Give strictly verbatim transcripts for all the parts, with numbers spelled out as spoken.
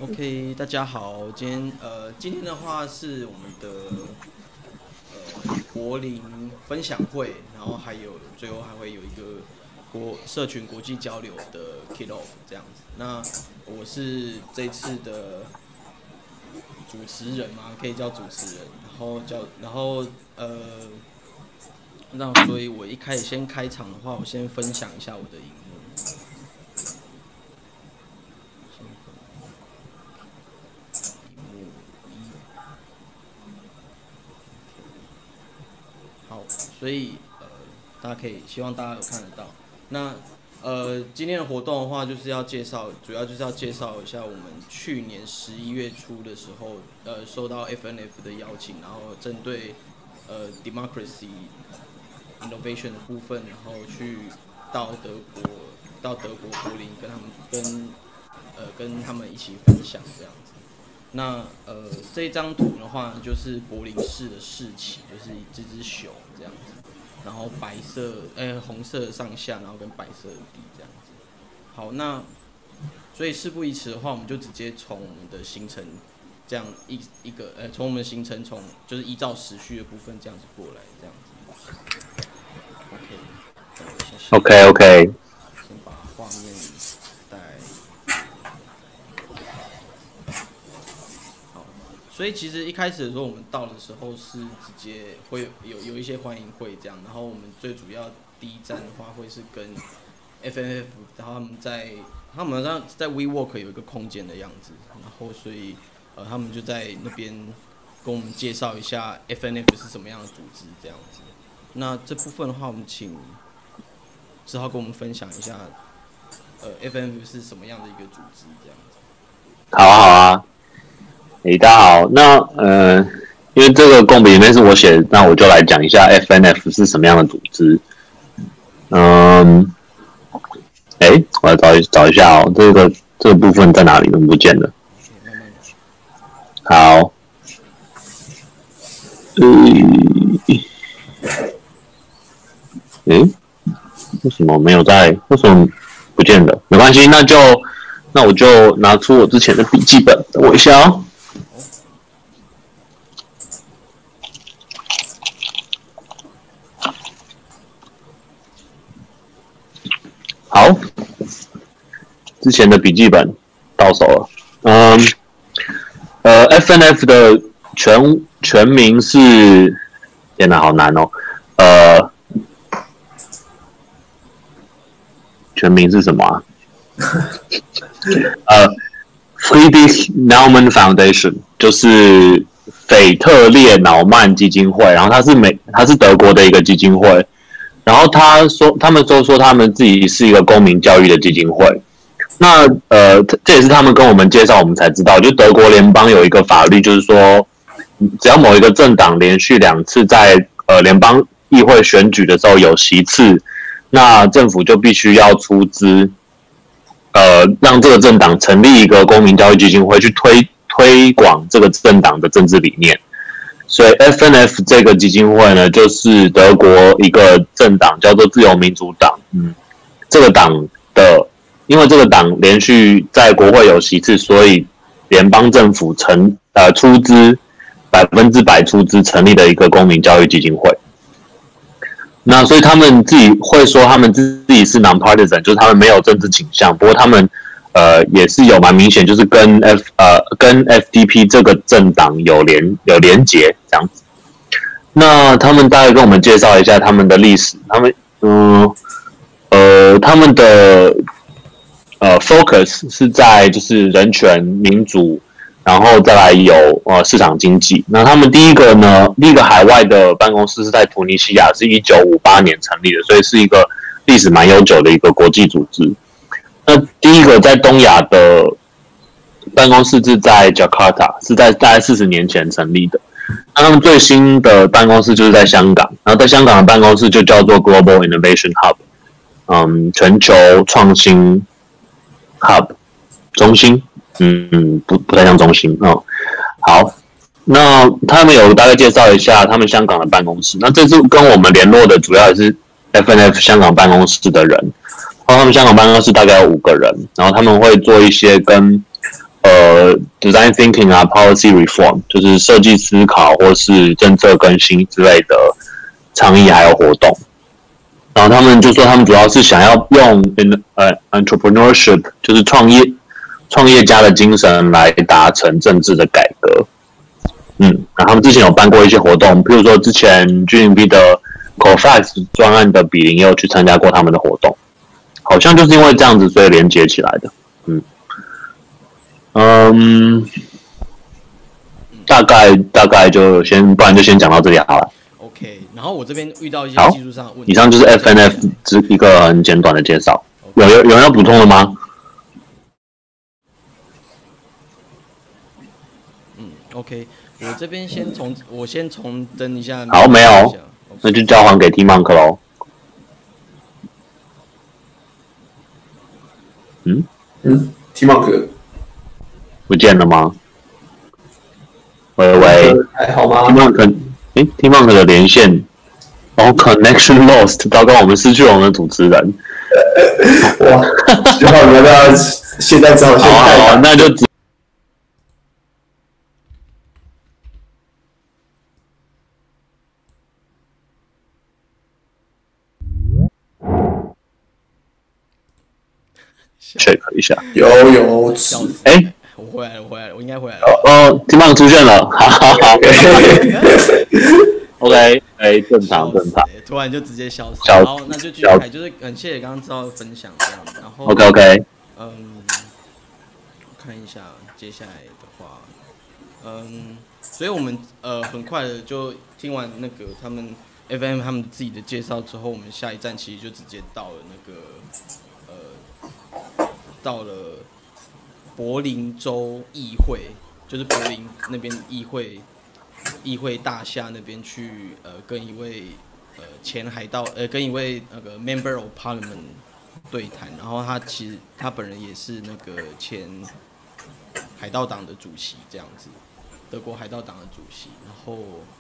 OK， 大家好，今天呃，今天的话是我们的呃柏林分享会，然后还有最后还会有一个国社群国际交流的 kick off 这样子。那我是这次的主持人嘛，可以叫主持人，然后叫然后呃，那所以我一开始先开场的话，我先分享一下我的荧幕。好，所以呃，大家可以希望大家有看得到。那呃，今天的活动的话，就是要介绍，主要就是要介绍一下我们去年十一月初的时候，呃，收到 F N F 的邀请，然后针对呃 democracy innovation 的部分，然后去到德国，到德国柏林跟他们跟呃跟他们一起分享这样子。那呃这一张图的话，就是柏林市的市旗，就是这只熊这样子，然后白色呃红色的上下，然后跟白色的底这样子。好，那所以事不宜迟的话，我们就直接从我们的行程这样一一个呃从我们的行程从就是依照时序的部分这样子过来这样子。 OK OK。 先把画面带。所以其实一开始的时候，我们到的时候是直接会有有一些欢迎会这样，然后我们最主要第一站的话会是跟 F N F， 然后他们在他们好像在 WeWork 有一个空间的样子，然后所以呃他们就在那边跟我们介绍一下 F N F 是什么样的组织这样子。那这部分的话，我们请志浩跟我们分享一下，呃 F N F 是什么样的一个组织这样子。 好啊好啊。诶、欸，大家好。那呃，因为这个共笔里面是我写的，那我就来讲一下 F N F 是什么样的组织。嗯，诶、欸，我来找一找一下哦，这个这个部分在哪里？怎么不见了？好，嗯，诶、欸，为什么没有在？为什么不见了？没关系，那就那我就拿出我之前的笔记本，等我一下哦。好，之前的笔记本到手了。嗯，呃 ，F N F 的全全名是，天哪，好难哦。呃，全名是什么啊？呃 ，Friedrich Naumann Foundation 就是腓特烈瑙曼基金会，然后它是美，它是德国的一个基金会。然后他说，他们都说他们自己是一个公民教育的基金会。那呃，这也是他们跟我们介绍，我们才知道，就德国联邦有一个法律，就是说，只要某一个政党连续两次在呃联邦议会选举的时候有席次，那政府就必须要出资，呃，让这个政党成立一个公民教育基金会，去推推广这个政党的政治理念。所以 F N F 这个基金会呢，就是德国一个政党叫做自由民主党。嗯，这个党的，因为这个党连续在国会有席次，所以联邦政府成呃出资百分之百出资成立的一个公民教育基金会。那所以他们自己会说，他们自己是 non-partisan， 就是他们没有政治倾向。不过他们呃，也是有蛮明显，就是跟 F 呃跟 F D P 这个政党有连有连结这样子。那他们大概跟我们介绍一下他们的历史。他们嗯呃他们的呃 focus 是在就是人权、民主，然后再来有呃市场经济。那他们第一个呢，第一个海外的办公室是在突尼西亚，是一九五八年成立的，所以是一个历史蛮悠久的一个国际组织。那第一个在东亚的办公室是在 Jakarta， 是在大概四十年前成立的。那他们最新的办公室就是在香港，然后在香港的办公室就叫做 Global Innovation Hub， 嗯，全球创新 Hub 中心，嗯，不不太像中心哦、嗯。好，那他们有大概介绍一下他们香港的办公室。那这次跟我们联络的主要也是 F N F 香港办公室的人。然后他们香港办公室大概有五个人，然后他们会做一些跟呃 design thinking 啊 policy reform， 就是设计思考或是政策更新之类的倡议还有活动。然后他们就说他们主要是想要用 in 呃 entrepreneurship， 就是创业创业家的精神来达成政治的改革。嗯，然后他们之前有办过一些活动，譬如说之前 G M B 的 C O F A X 专案的比邻也有去参加过他们的活动，好像就是因为这样子所以连接起来的。嗯嗯，大概大概就先，不然就先讲到这里好了。 OK， 然后我这边遇到一些技术上的问题。 以上就是 F N F 只一个很简短的介绍。有有有人要补充的吗？ 嗯 ，OK， 我这边先从我先重登一下。 好，没有，那就交还给 T Monk 喽。嗯嗯 ，T Monk 不见了吗？喂喂， 还好吗 ？T Monk， 诶 ，T Monk 的连线，哦 ，connection lost， 糟糕，我们失去了我们的主持人。 哇，只好我们要现在只好先带。 好，那就只。check 一下， 有有， 哎、欸， 我回来了，我回来了，我应该回来了。 哦 ，T Monk 出现了，哈哈哈。OK， 哎、欸，正常正常。 突然就直接消失，然后那就继续开，就是很谢谢刚刚知道的分享这样，然后 OK OK， 嗯，我看一下接下来的话，嗯，所以我们呃很快的就听完那个他们 F M 他们自己的介绍之后，我们下一站其实就直接到了那个呃到了柏林州议会，就是柏林那边议会。议会大厦那边去，呃，跟一位呃前海盗，呃，跟一位那个 Member of Parliament 对谈，然后他其实他本人也是那个前海盗党的主席，这样子，德国海盗党的主席，然后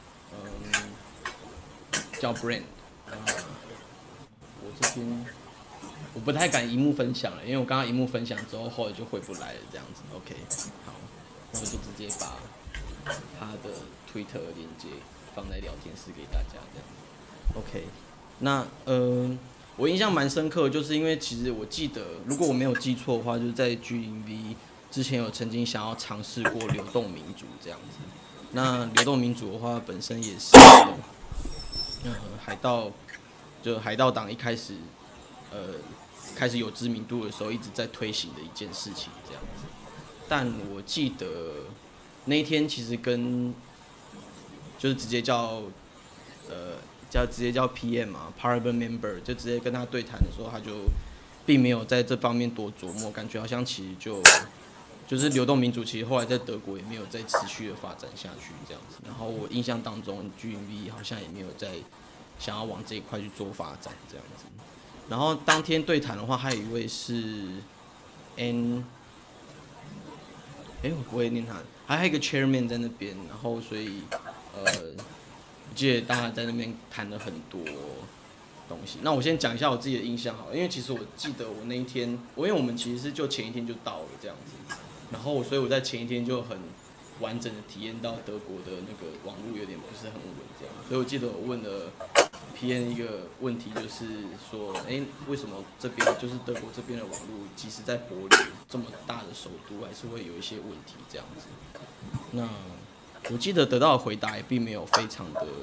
嗯叫 Brand， 呃，我这边我不太敢荧幕分享了，因为我刚刚荧幕分享之后，后来就回不来了，这样子 ，OK， 好，那我就直接把他的Twitter 的链接放在聊天室给大家，这样子 ，OK。那呃，我印象蛮深刻的，就是因为其实我记得，如果我没有记错的话，就是在 G M V 之前有曾经想要尝试过流动民主这样子。那流动民主的话，本身也是呃海盗，就海盗党一开始呃开始有知名度的时候，一直在推行的一件事情这样子。但我记得那一天其实跟就是直接叫，呃，叫直接叫 P M 嘛 ，Parliament Member， 就直接跟他对谈的时候，他就并没有在这方面多琢磨，感觉好像其实就就是流动民主，其实后来在德国也没有再持续的发展下去这样子。然后我印象当中 ，G M V 好像也没有在想要往这一块去做发展这样子。然后当天对谈的话，还有一位是 N， 哎、欸，我不会念他，还有一个 Chairman 在那边，然后所以。呃，我记得大家在那边谈了很多东西。那我先讲一下我自己的印象好了，因为其实我记得我那一天，我因为我们其实是就前一天就到了这样子，然后所以我在前一天就很完整的体验到德国的那个网络有点不是很稳这样，所以我记得我问了 P N 一个问题，就是说，哎、欸，为什么这边就是德国这边的网络，即使在柏林这么大的首都，还是会有一些问题这样子？那我记得得到的回答也并没有非常的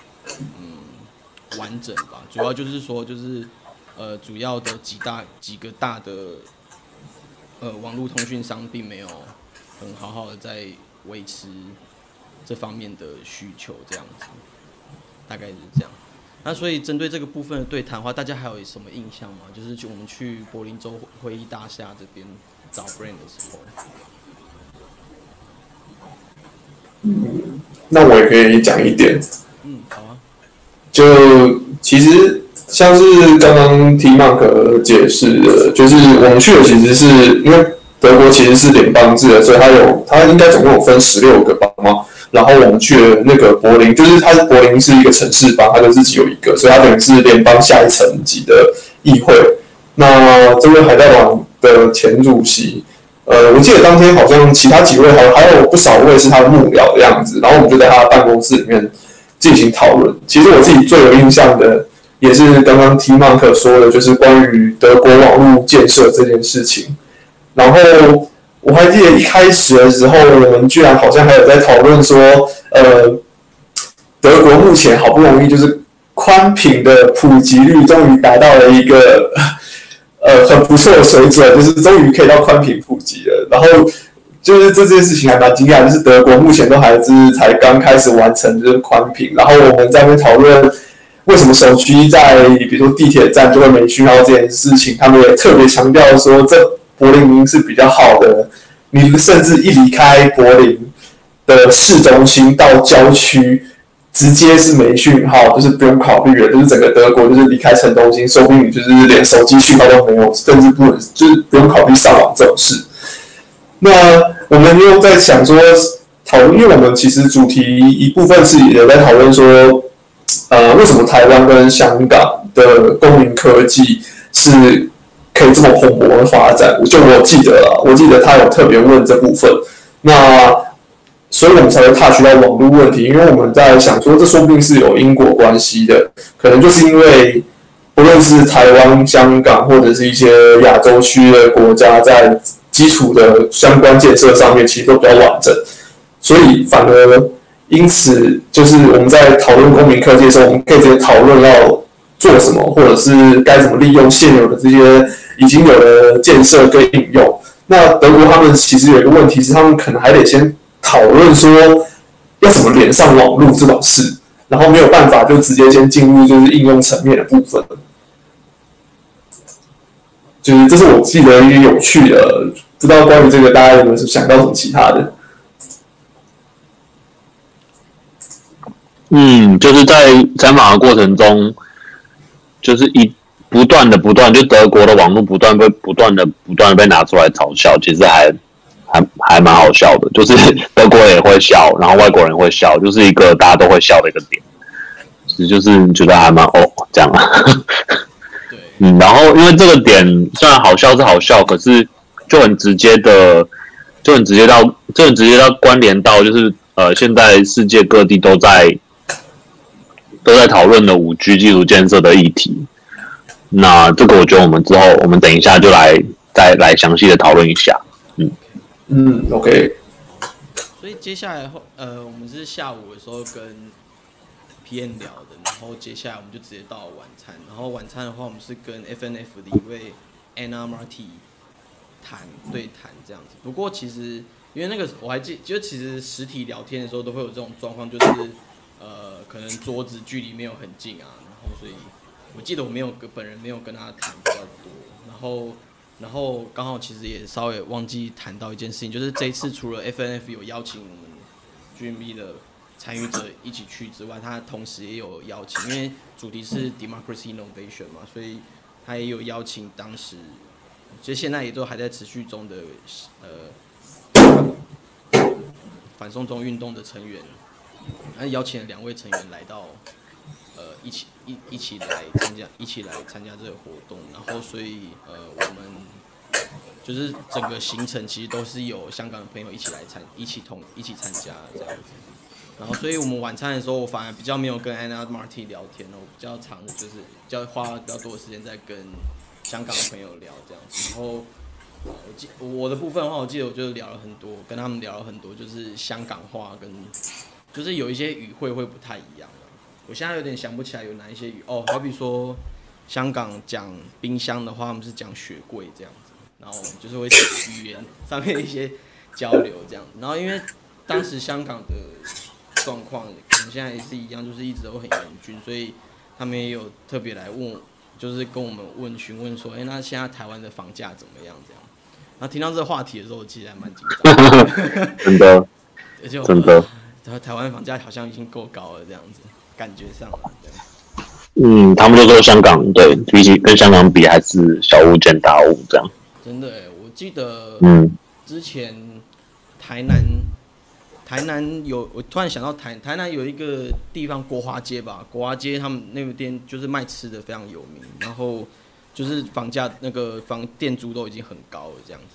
嗯完整吧，主要就是说就是呃主要的几大几个大的呃网络通讯商并没有很好好的在维持这方面的需求这样子，大概是这样。那所以针对这个部分的对谈的话，大家还有什么印象吗？就是我们去柏林州会议大厦这边找 Brand 的时候。 嗯，那我也可以讲一点。 嗯，好啊。 就其实像是刚刚 T Mark 解释的，就是我们去的其实是因为德国其实是联邦制的，所以它有它应该总共有分十六个邦嘛。然后我们去了那个柏林，就是它柏林是一个城市邦，它就自己有一个，所以它等于是联邦下一层级的议会。那这位海盗党的前主席。 呃，我记得当天好像其他几位还还有不少位是他的幕僚的样子，然后我们就在他的办公室里面进行讨论。其实我自己最有印象的也是刚刚 T Monk 说的，就是关于德国网络建设这件事情。然后我还记得一开始的时候，我们居然好像还有在讨论说，呃，德国目前好不容易就是宽频的普及率终于达到了一个呃很不错的水准，就是终于可以到宽频普及了。然后就是这件事情还蛮惊讶，就是德国目前都还是才刚开始完成就是宽频，然后我们在那边讨论为什么手机在比如说地铁站就会没讯号这件事情，他们也特别强调说这柏林明是比较好的，你甚至一离开柏林的市中心到郊区。直接是没讯号，就是不用考虑了，就是整个德国就是离开城中心，说不定你就是连手机讯号都没有，甚至不能就是不用考虑上网这种事。那我们又在想说讨论，因为我们其实主题一部分是也在讨论说，呃，为什么台湾跟香港的公民科技是可以这么蓬勃的发展？就我记得啦，我记得他有特别问这部分，那。所以我们才会 touch 到网络问题，因为我们在想说，这说不定是有因果关系的，可能就是因为不论是台湾、香港或者是一些亚洲区的国家，在基础的相关建设上面其实都比较完整，所以反而因此就是我们在讨论公民科技的时候，我们可以直接讨论要做什么，或者是该怎么利用现有的这些已经有的建设跟应用。那德国他们其实有一个问题是，他们可能还得先讨论说要怎么连上网络这种事，然后没有办法就直接先进入就是应用层面的部分。就是这是我记得一个有趣的，不知道关于这个大家有没有想到什么其他的？ 嗯，就是在采访的过程中，就是一不断的不断，就德国的网络不断被不断的不断的被拿出来嘲笑，其实还。还还蛮好笑的，就是德国人也会笑，然后外国人也会笑，就是一个大家都会笑的一个点，其实就是觉得还蛮哦这样啊。 对， 嗯，然后因为这个点虽然好笑是好笑，可是就很直接的，就很直接到，就很直接到关联到，就是呃，现在世界各地都在都在讨论的五 G 基础建设的议题。那这个我觉得我们之后，我们等一下就来再来详细的讨论一下。嗯。 嗯 ，OK。 所以接下来后，呃，我们是下午的时候跟 P M 聊的，然后接下来我们就直接到晚餐。然后晚餐的话，我们是跟 F N F 的一位 Anna Marty 谈对谈这样子。不过其实因为那个我还记，就其实实体聊天的时候都会有这种状况，就是呃，可能桌子距离没有很近啊，然后所以我记得我没有跟本人没有跟他谈比较多，然后。然后刚好其实也稍微忘记谈到一件事情，就是这一次除了 F N F 有邀请我们 G M B 的参与者一起去之外，他同时也有邀请，因为主题是 Democracy Innovation 嘛，所以他也有邀请当时，其实现在也都还在持续中的呃反送中运动的成员，他邀请了两位成员来到。呃，一起一一起来参加，一起来参加这个活动，然后所以呃，我们就是整个行程其实都是有香港的朋友一起来参，一起同一起参加这样子。然后，所以我们晚餐的时候，我反而比较没有跟 Anna Marty 聊天，我比较常就是比较花比较多的时间在跟香港的朋友聊这样子。然后，我记我的部分的话，我记得我就聊了很多，跟他们聊了很多，就是香港话跟就是有一些语汇会不太一样。我现在有点想不起来有哪一些语哦，好比说香港讲冰箱的话，他们是讲雪柜这样子，然后就是会语言上面的一些交流这样子。然后因为当时香港的状况可能现在也是一样，就是一直都很严峻，所以他们也有特别来问，就是跟我们问询问说，哎、欸，那现在台湾的房价怎么样？这样。然后听到这个话题的时候，其实还蛮紧张的。 真的，真的。 然后台湾房价好像已经够高了，这样子。感觉上， 嗯，他们就说香港对比起跟香港比还是小巫见大巫这样。 真的哎，我记得， 嗯， 之前台南，台南有我突然想到台台南有一个地方国华街吧，国华街他们那个店就是卖吃的非常有名，然后就是房价那个房店租都已经很高了这样子，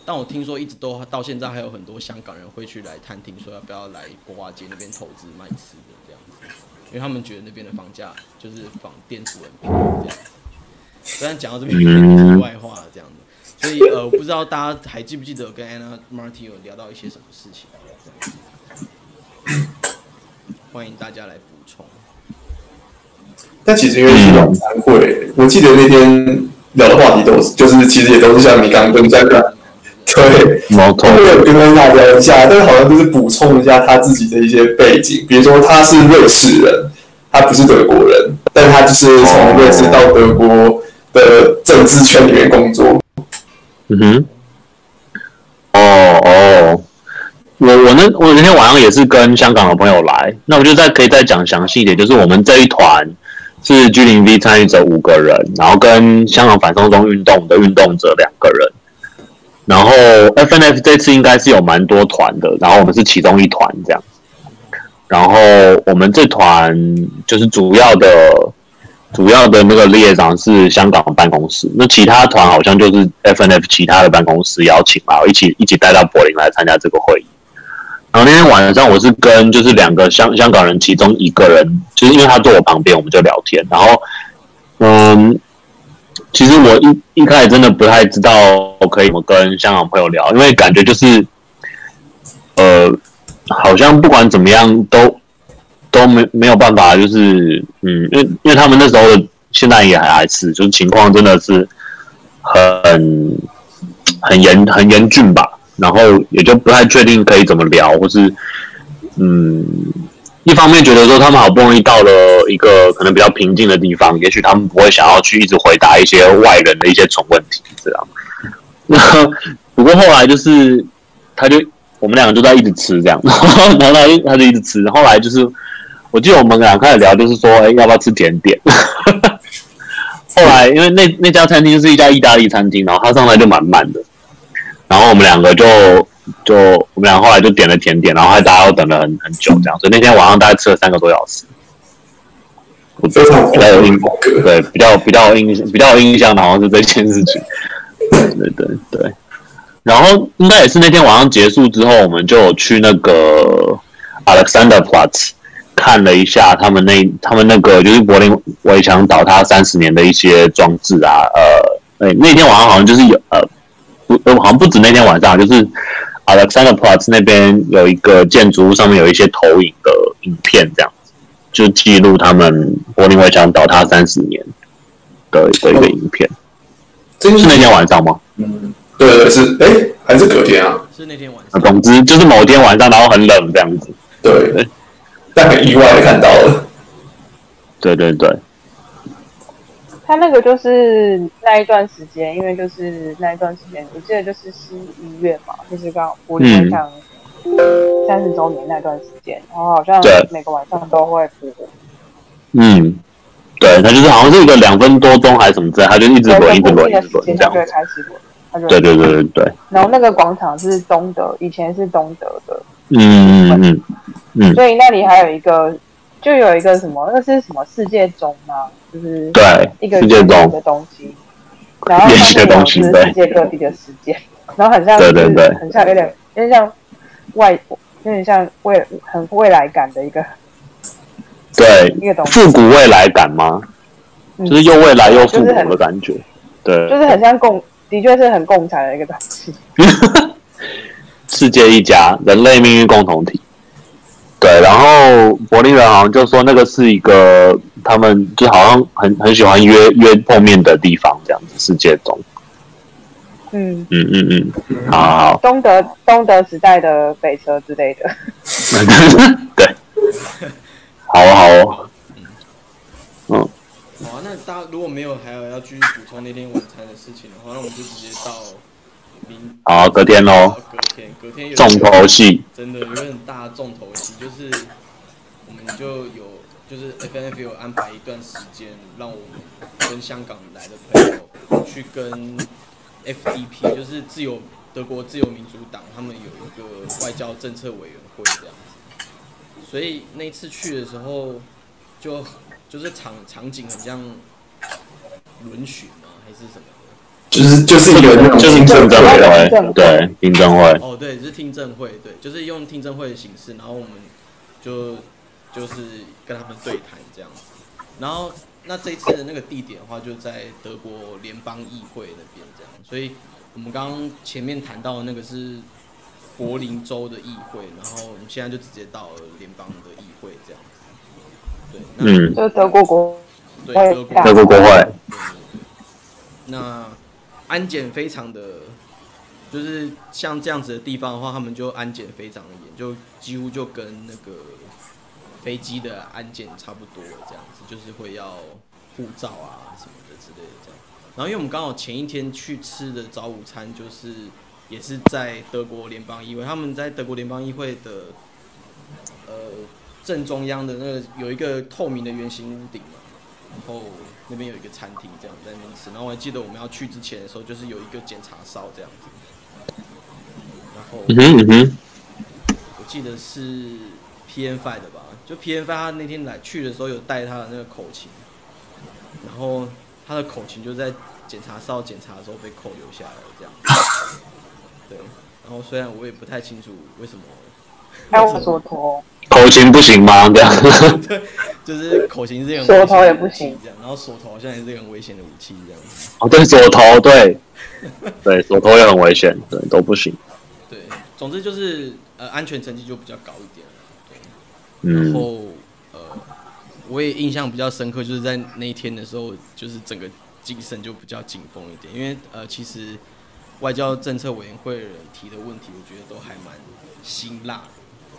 但我听说一直都到现在还有很多香港人会去来探听，说要不要来国华街那边投资卖吃的这样子，因为他们觉得那边的房价就是房店铺很便宜这样子。虽然讲到这边有点题外话了这样子，所以呃，我不知道大家还记不记得跟 Anna Martin 有聊到一些什么事情这样子，欢迎大家来补充。 但其实因为是晚餐会，我记得那天聊的话题都是，就是其实也都是像你刚刚跟香港，对， 毛头， 我有跟他聊一下，但是好像就是补充一下他自己的一些背景，比如说他是瑞士人，他不是德国人，但他就是从瑞士到德国的政治圈里面工作。 嗯哼，哦哦，我我那我那天晚上也是跟香港的朋友来，那我就再可以再讲详细一点，就是我们这一团。是 G 零 V 参与者五个人，然后跟香港反送中运动的运动者两个人，然后 F N F 这次应该是有蛮多团的，然后我们是其中一团这样，然后我们这团就是主要的主要的那个列长是香港办公室，那其他团好像就是 F N F 其他的办公室邀请嘛，一起一起带到柏林来参加这个会议。然后那天晚上我是跟就是两个香香港人，其中一个人就是因为他坐我旁边，我们就聊天。然后，嗯，其实我一一开始真的不太知道可以怎么跟香港朋友聊，因为感觉就是，呃，好像不管怎么样都都没没有办法，就是嗯，因为因为他们那时候的现在也还是就是情况真的是很很严很严峻吧。然后也就不太确定可以怎么聊，或是嗯，一方面觉得说他们好不容易到了一个可能比较平静的地方，也许他们不会想要去一直回答一些外人的一些蠢问题，这样。那不过后来就是他就我们两个就在一直吃这样，然后他就他就一直吃，后来就是我记得我们俩开始聊，就是说，哎，要不要吃甜点？后来因为那那家餐厅是一家意大利餐厅，然后他上来就蛮慢的。然后我们两个就就我们俩后来就点了甜点，然后还大家都等了很很久这样，所以那天晚上大概吃了三个多小时。我非常比较有印对比较比较有印比较有印象的好像是这件事情，对对对对。然后应该也是那天晚上结束之后，我们就有去那个 Alexanderplatz 看了一下他们那他们那个就是柏林围墙倒塌三十年的一些装置啊，呃，那天晚上好像就是有呃。不，好像不止那天晚上，就是 Alexanderplatz 那边有一个建筑物，上面有一些投影的影片，这样子就记录他们柏林围墙倒塌三十年的的一个影片。这、哦、是那天晚上吗？ 嗯，对对是，哎，还是隔天啊？ 是那天晚上。 总之就是某天晚上，然后很冷这样子。 对，对但很意外的看到了。 对对对。 他那个就是那一段时间，因为就是那一段时间，我记得就是十一月嘛，就是刚好柏林围墙三十周年那段时间，然后好像每个晚上都会播。 嗯，对，他就是好像是一个两分多钟还是什么之类，他就一直轮，一直轮，一直轮这样。 就会开始轮，他就对对对对对。 然后那个广场是东德，以前是东德的， 嗯嗯嗯嗯， 所以那里还有一个，就有一个什么，那个是什么世界钟吗？就是对一个世界钟的东西，然后上面有是世界各地的时间，然后很像， 对对对， 很像有点有点像外，有点像未很未来感的一个， 对， 一个东西， 复古未来感吗？嗯、就是又未来又复古的感觉，对， 就是很像共，的确是很共产的一个东西。 世界一家，人类命运共同体。对，然后柏林人好像就说那个是一个他们就好像很很喜欢约约碰面的地方，这样子世界中。 嗯嗯嗯嗯，好好好。 东德东德时代的北车之类的。 对，好啊好哦。嗯。 好啊，那大家如果没有还有要继续补充那天晚餐的事情的话，那我们就直接到明。 好，隔天喽。 隔天，隔天有重头戏。 真的有很大的重头戏，就是我们就有，就是 F N F 有安排一段时间，让我们跟香港来的朋友去跟 F D P， 就是自由德国自由民主党，他们有一个外交政策委员会这样子。所以那次去的时候，就就是场场景很像轮巡吗？还是什么的？ 就是就是一个那种就是听证会的，对，听证会。 哦，对，是听证会，对，就是用听证会的形式，然后我们就就是跟他们对谈这样子。然后那这一次的那个地点的话，就在德国联邦议会那边这样。所以我们刚刚前面谈到的那个是柏林州的议会，然后我们现在就直接到了联邦的议会这样子。对，那嗯， 就是德国国对德国德国国会。 对对对，那安检非常的，就是像这样子的地方的话，他们就安检非常的严，就几乎就跟那个飞机的安检差不多这样子，就是会要护照啊什么的之类的这样。然后因为我们刚好前一天去吃的早午餐，就是也是在德国联邦议会，他们在德国联邦议会的呃正中央的那个有一个透明的圆形屋顶嘛，然后那边有一个餐厅这样在那边吃。然后我还记得我们要去之前的时候，就是有一个检查哨这样子，然后嗯哼嗯哼， 我记得是 P N 五 的吧，就 P N 五 他那天来去的时候有带他的那个口琴，然后他的口琴就在检查哨检查的时候被扣留下来了这样。对，然后虽然我也不太清楚为什么， 还有锁头， 口琴不行吗？这样， 对，就是口琴是很锁头也不行这样，然后锁头好像也是一个很危险的武器这样子。 哦，对，锁头，对，对，锁头也很危险，对，都不行。 对，总之就是呃安全成绩就比较高一点了。对， 嗯， 然后呃我也印象比较深刻，就是在那一天的时候，就是整个精神就比较紧绷一点，因为呃其实外交政策委员会的人提的问题，我觉得都还蛮辛辣的。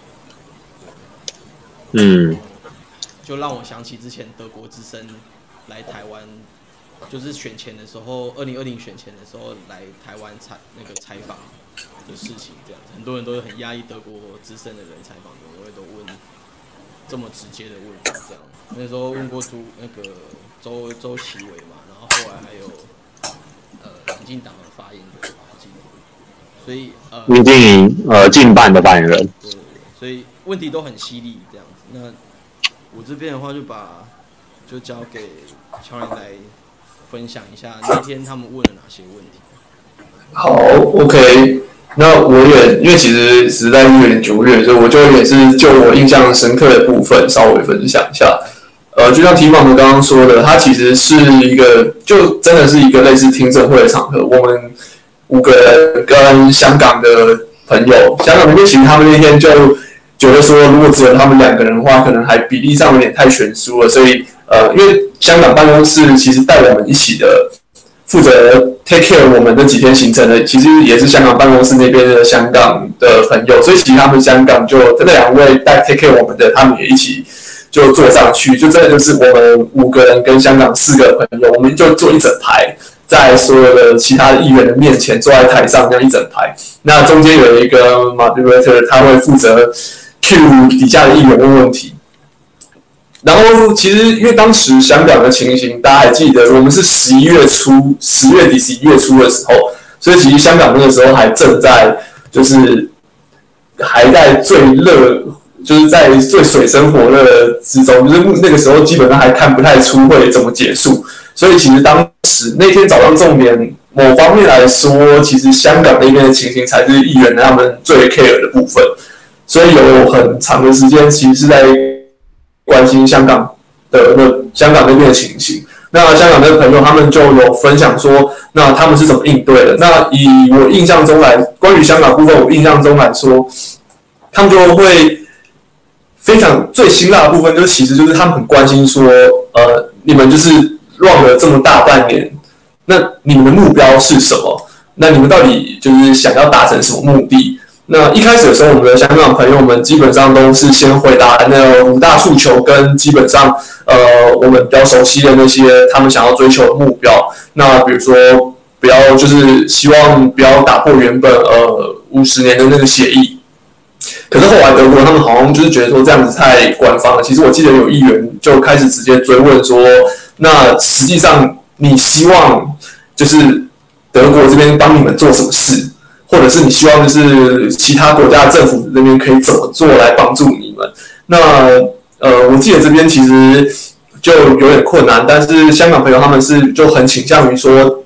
嗯， 就让我想起之前德国之声来台湾，就是选前的时候，二零二零选前的时候来台湾采那个采访的事情，这样子，很多人都很压抑德国之声的人采访的，因为都问这么直接的问题，这样。那时候问过朱那个周周其伟嘛，然后后来还有呃民进党的发言人嘛，我记得，所以呃， 民进呃近半的发言人， 对对对，所以问题都很犀利，这样子。那我这边的话，就把就交给乔人来分享一下那天他们问了哪些问题。 好 ，OK， 那我也因为其实实在是有点久远，所以我就也是就我印象深刻的部分稍微分享一下。呃，就像提芒哥刚刚说的，它其实是一个就真的是一个类似听证会的场合。我们五个人跟香港的朋友，香港那边其实他们那天就觉得说，如果只有他们两个人的话，可能还比例上有点太悬殊了，所以呃，因为香港办公室其实带我们一起的，负责 take care 我们这几天行程的，其实也是香港办公室那边的香港的朋友，所以其实他们香港就这两位带 take care 我们的，他们也一起就坐上去，就真的就是我们五个人跟香港四个朋友，我们就坐一整排，在所有的其他的议员的面前坐在台上这样一整排，那中间有一个 moderator， 他会负责 cue 底下的议员问问题。然后其实因为当时香港的情形，大家还记得，我们是十一月初、十月底、十一月初的时候，所以其实香港那个时候还正在就是还在最热，就是在最水深火热之中，就是那个时候基本上还看不太出会怎么结束。所以其实当时那天早上重点，某方面来说，其实香港那边的情形才是议员他们最 care 的部分。所以有很长的时间，其实是在关心香港的那香港那边的情形。那香港的朋友他们就有分享说，那他们是怎么应对的。那以我印象中来，关于香港部分，我印象中来说，他们就会非常最辛辣的部分，就是其实就是他们很关心说，呃，你们就是乱了这么大半年，那你们的目标是什么？那你们到底就是想要达成什么目的？那一开始的时候，我们的香港朋友们基本上都是先回答那五大诉求，跟基本上呃我们比较熟悉的那些他们想要追求的目标。那比如说不要就是希望不要打破原本呃五十年的那个协议。可是后来德国他们好像就是觉得说这样子太官方了。其实我记得有议员就开始直接追问说，那实际上你希望就是德国这边帮你们做什么事？或者是你希望就是其他国家的政府这边可以怎么做来帮助你们？那呃，我记得这边其实就有点困难，但是香港朋友他们是就很倾向于说，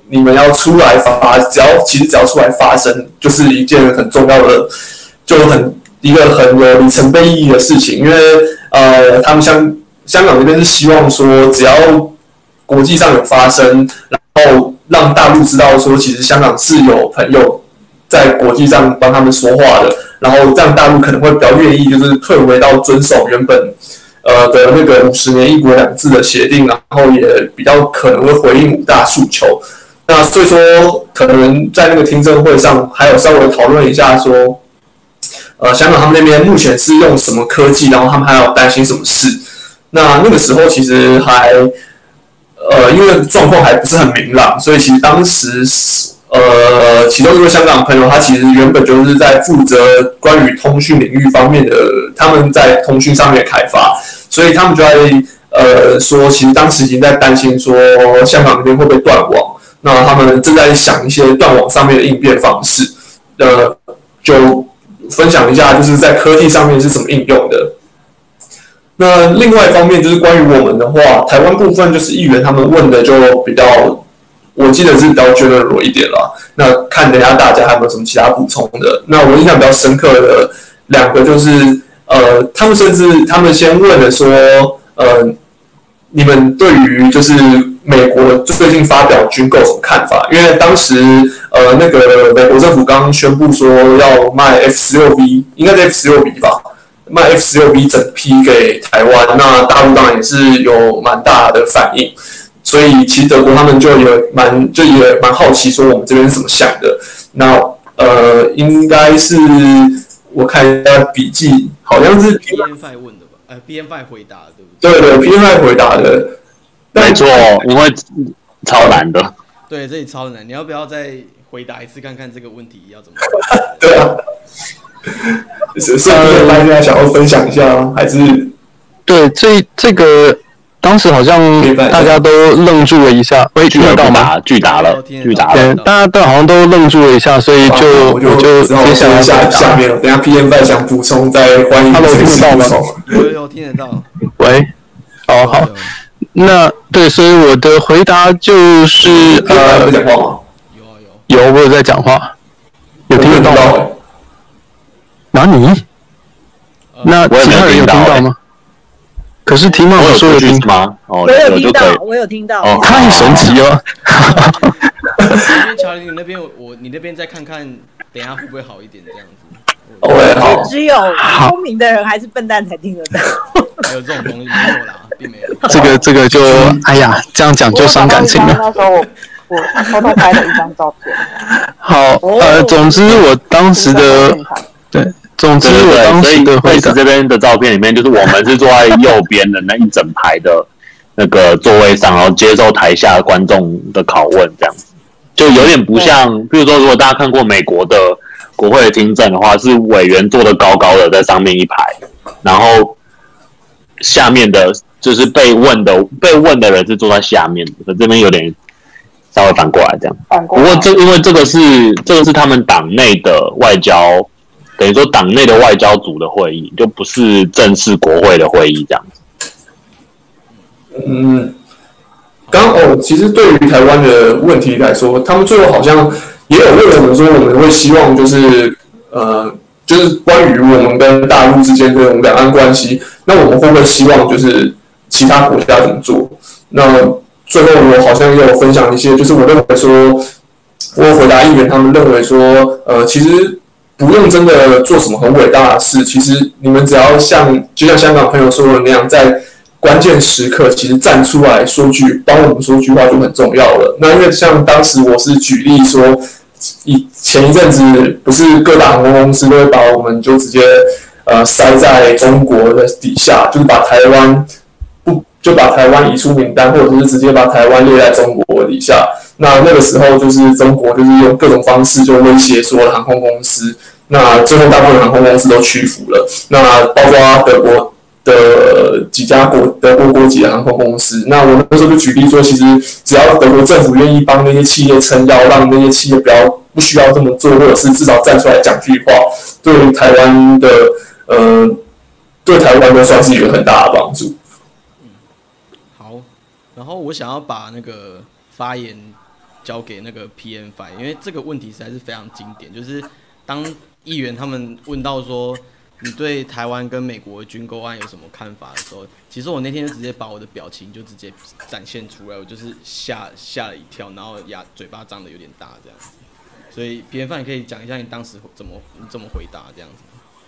你们要出来发，只要其实只要出来发声，就是一件很重要的，就很一个很有里程碑意义的事情。因为呃，他们香香港这边是希望说，只要国际上有发声，然后让大陆知道说，其实香港是有朋友在国际上帮他们说话的，然后这样大陆可能会比较愿意，就是退回到遵守原本呃的那个五十年一国两制的协定，然后也比较可能会回应五大诉求。那所以说，可能在那个听证会上，还有稍微讨论一下说，呃，香港他们那边目前是用什么科技，然后他们还要担心什么事。那那个时候其实还，呃，因为状况还不是很明朗，所以其实当时，呃，其中一位香港朋友，他其实原本就是在负责关于通讯领域方面的，他们在通讯上面的开发，所以他们就在呃说，其实当时已经在担心说香港那边会不会断网。那他们正在想一些断网上面的应变方式，呃，就分享一下，就是在科技上面是怎么应用的。那另外一方面就是关于我们的话，台湾部分就是议员他们问的就比较，我记得是比较 general 一点啦。那看等一下大家还有没有什么其他补充的。那我印象比较深刻的两个就是，呃，他们甚至他们先问了说，呃，你们对于就是美国最近发表军购什么看法？因为当时呃那个美国政府刚宣布说要卖 F 十六 V， 应该是 F 十六 V 吧，卖 F 十六 V 整批给台湾，那大陆当然也是有蛮大的反应，所以其实德国他们就也蛮就也蛮好奇说我们这边是怎么想的。那呃应该是我看一下笔记，好像是 P M five 问的吧？呃 ，P M five 回答的，对不对？对对 ，P M five 回答的。 没错，因为超难的。 对，这里超难。你要不要再回答一次，看看这个问题要怎么？ 对啊，是是大家想要分享一下吗？还是对这这个当时好像大家都愣住了一下，喂，听得到吗？ 巨答了，巨答了。 对，大家都好像都愣住了一下，所以就我就接下来下下面，等一下 P M five 想补充再欢迎。 Hello， 听得到吗？ 有有听得到。 喂，好好。那对，所以我的回答就是呃， 有讲话吗？ 有啊有。 有，我有在讲话，有听得到吗？哪里？那其他人有听到吗？可是提曼说有听吗？ 哦，我有听到，我有听到。 哦，太神奇了！ 那边乔林，你那边我你那边再看看，等一下会不会好一点这样子？ 哦，好。 只有聪明的人还是笨蛋才听得到。 还有这种东西没有啦，并没有。 这个这个就哎呀，这样讲就伤感情了。 那时候我我偷偷拍了一张照片。 好，呃，总之我当时的对，总之我当时的会是这边的照片里面，就是我们是坐在右边的那一整排的那个座位上，然后接受台下观众的拷问，这样子就有点不像，比如说如果大家看过美国的国会的听证的话，是委员坐得高高的在上面一排，然后下面的就是被问的被问的人是坐在下面的，这边有点稍微反过来这样。不过这因为这个是这个是他们党内的外交，等于说党内的外交组的会议，就不是正式国会的会议这样子。 嗯，刚哦，其实对于台湾的问题来说，他们最后好像也有问我们说，我们会希望就是呃。就是关于我们跟大陆之间的两岸关系，那我们会不会希望就是其他国家怎么做？那最后我好像也有分享一些，就是我认为说，我回答议员他们认为说，呃，其实不用真的做什么很伟大的事，其实你们只要像就像香港朋友说的那样，在关键时刻其实站出来说句帮我们说句话就很重要了。那因为像当时我是举例说。以前一阵子不是各大航空公司都会把我们就直接呃塞在中国的底下，就是把台湾不就把台湾移出名单，或者是直接把台湾列在中国底下。那那个时候就是中国就是用各种方式就威胁所有的航空公司，那最后大部分航空公司都屈服了。那包括德国的几家国德国国籍的航空公司，那我那时候就举例说，其实只要德国政府愿意帮那些企业撑腰，让那些企业不要不需要这么做，或者是至少站出来讲句话，对台湾的呃对台湾都算是一个很大的帮助。 嗯，好，然后我想要把那个发言交给那个 P M 五，因为这个问题实在是非常经典。就是当议员他们问到说你对台湾跟美国的军购案有什么看法的时候，其实我那天就直接把我的表情就直接展现出来，我就是吓吓了一跳，然后牙嘴巴张得有点大这样子。所以 P M 五你可以讲一下你当时怎么你怎么回答这样子。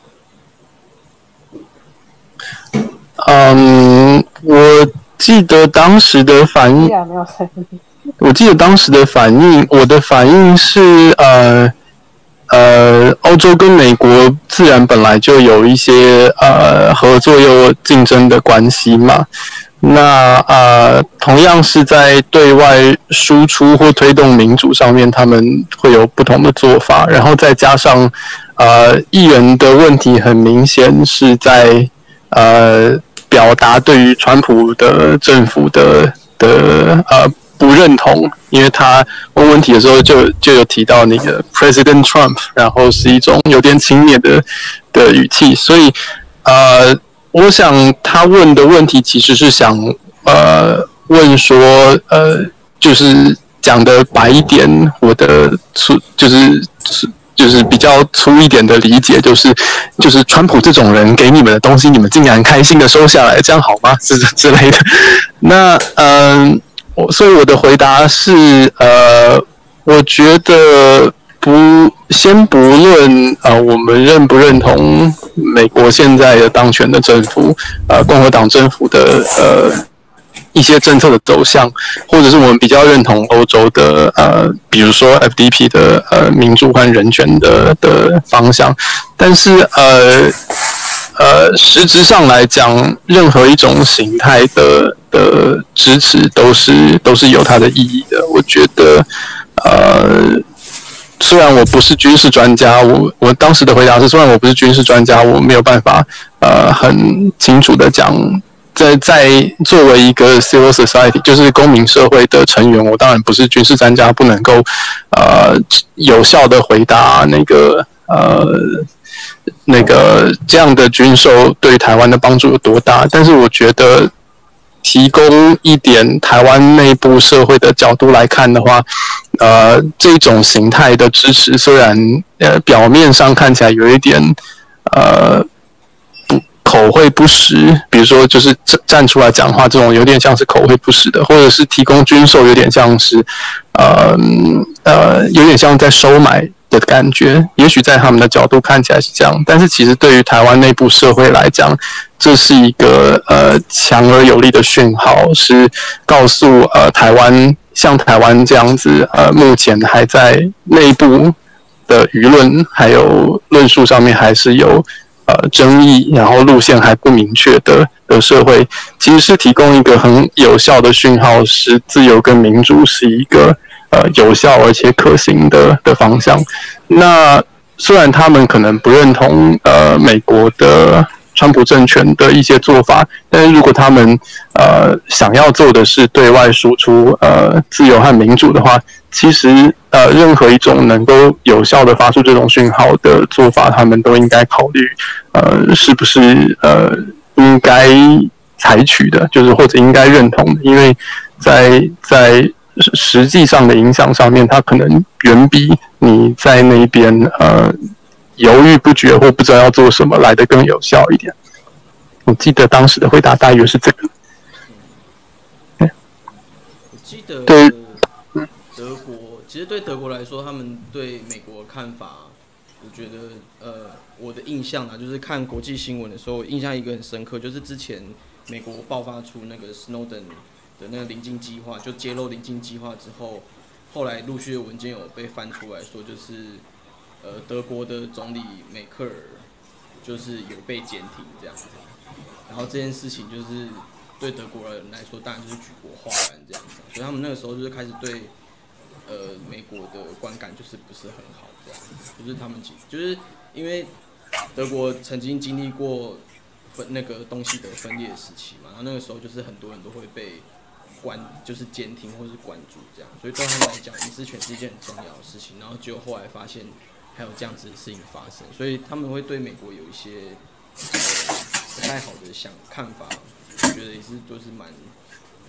嗯，我记得当时的反应，我记得当时的反应，我的反应是，呃，呃，欧洲跟美国自然本来就有一些呃合作又竞争的关系嘛。那呃，同样是在对外输出或推动民主上面，他们会有不同的做法。然后再加上呃，议员的问题很明显是在呃。表达对于川普的政府的的呃不认同，因为他问问题的时候就就有提到那个 President Trump， 然后是一种有点轻蔑的的语气，所以呃，我想他问的问题其实是想呃问说呃，就是讲的白一点，我的粗就是。就是比较粗一点的理解，就是就是川普这种人给你们的东西，你们竟然开心的收下来，这样好吗？之之类的。那嗯，我所以我的回答是呃，我觉得不先不论呃我们认不认同美国现在的当权的政府，呃共和党政府的呃。一些政策的走向，或者是我们比较认同欧洲的呃，比如说 F D P 的呃民主和人权的的方向，但是呃呃实质上来讲，任何一种形态的的支持都是都是有它的意义的。我觉得呃。虽然我不是军事专家，我我当时的回答是，虽然我不是军事专家，我没有办法呃很清楚的讲。在在作为一个 civil society， 就是公民社会的成员，我当然不是军事专家，不能够呃有效的回答那个呃那个这样的军售对台湾的帮助有多大。但是我觉得提供一点台湾内部社会的角度来看的话，呃，这种形态的支持虽然呃表面上看起来有一点呃。口惠不实，比如说就是站出来讲话，这种有点像是口惠不实的，或者是提供军售，有点像是呃呃，有点像在收买的感觉。也许在他们的角度看起来是这样，但是其实对于台湾内部社会来讲，这是一个呃强而有力的讯号，是告诉呃台湾像台湾这样子呃目前还在内部的舆论还有论述上面还是有。呃，争议，然后路线还不明确的的社会，其实是提供一个很有效的讯号，是自由跟民主是一个呃有效而且可行的的方向。那虽然他们可能不认同呃美国的川普政权的一些做法，但是如果他们呃想要做的是对外输出呃自由和民主的话，其实呃任何一种能够有效的发出这种讯号的做法，他们都应该考虑呃是不是呃应该采取的，就是或者应该认同的，因为在在实际上的影响上面，它可能远比你在那边呃。犹豫不决或不知道要做什么来得更有效一点。我记得当时的回答大约是这个。 我记得对德国，其实对德国来说，他们对美国的看法，我觉得呃，我的印象啊，就是看国际新闻的时候，我印象一个很深刻，就是之前美国爆发出那个 Snowden 的那个临近计划，就揭露临近计划之后，后来陆续的文件有被翻出来说，就是。呃，德国的总理梅克尔就是有被监听这样子，然后这件事情就是对德国人来说，当然就是举国哗然这样子，所以他们那个时候就是开始对呃美国的观感就是不是很好这样，就是他们就是因为德国曾经经历过分那个东西德分裂的时期嘛，然后那个时候就是很多人都会被关，就是监听或是关注这样，所以对他们来讲，隐私权是一件很重要的事情，然后结果后来发现。还有这样子的事情发生，所以他们会对美国有一些呃不太好的想看法，我觉得也是就是蛮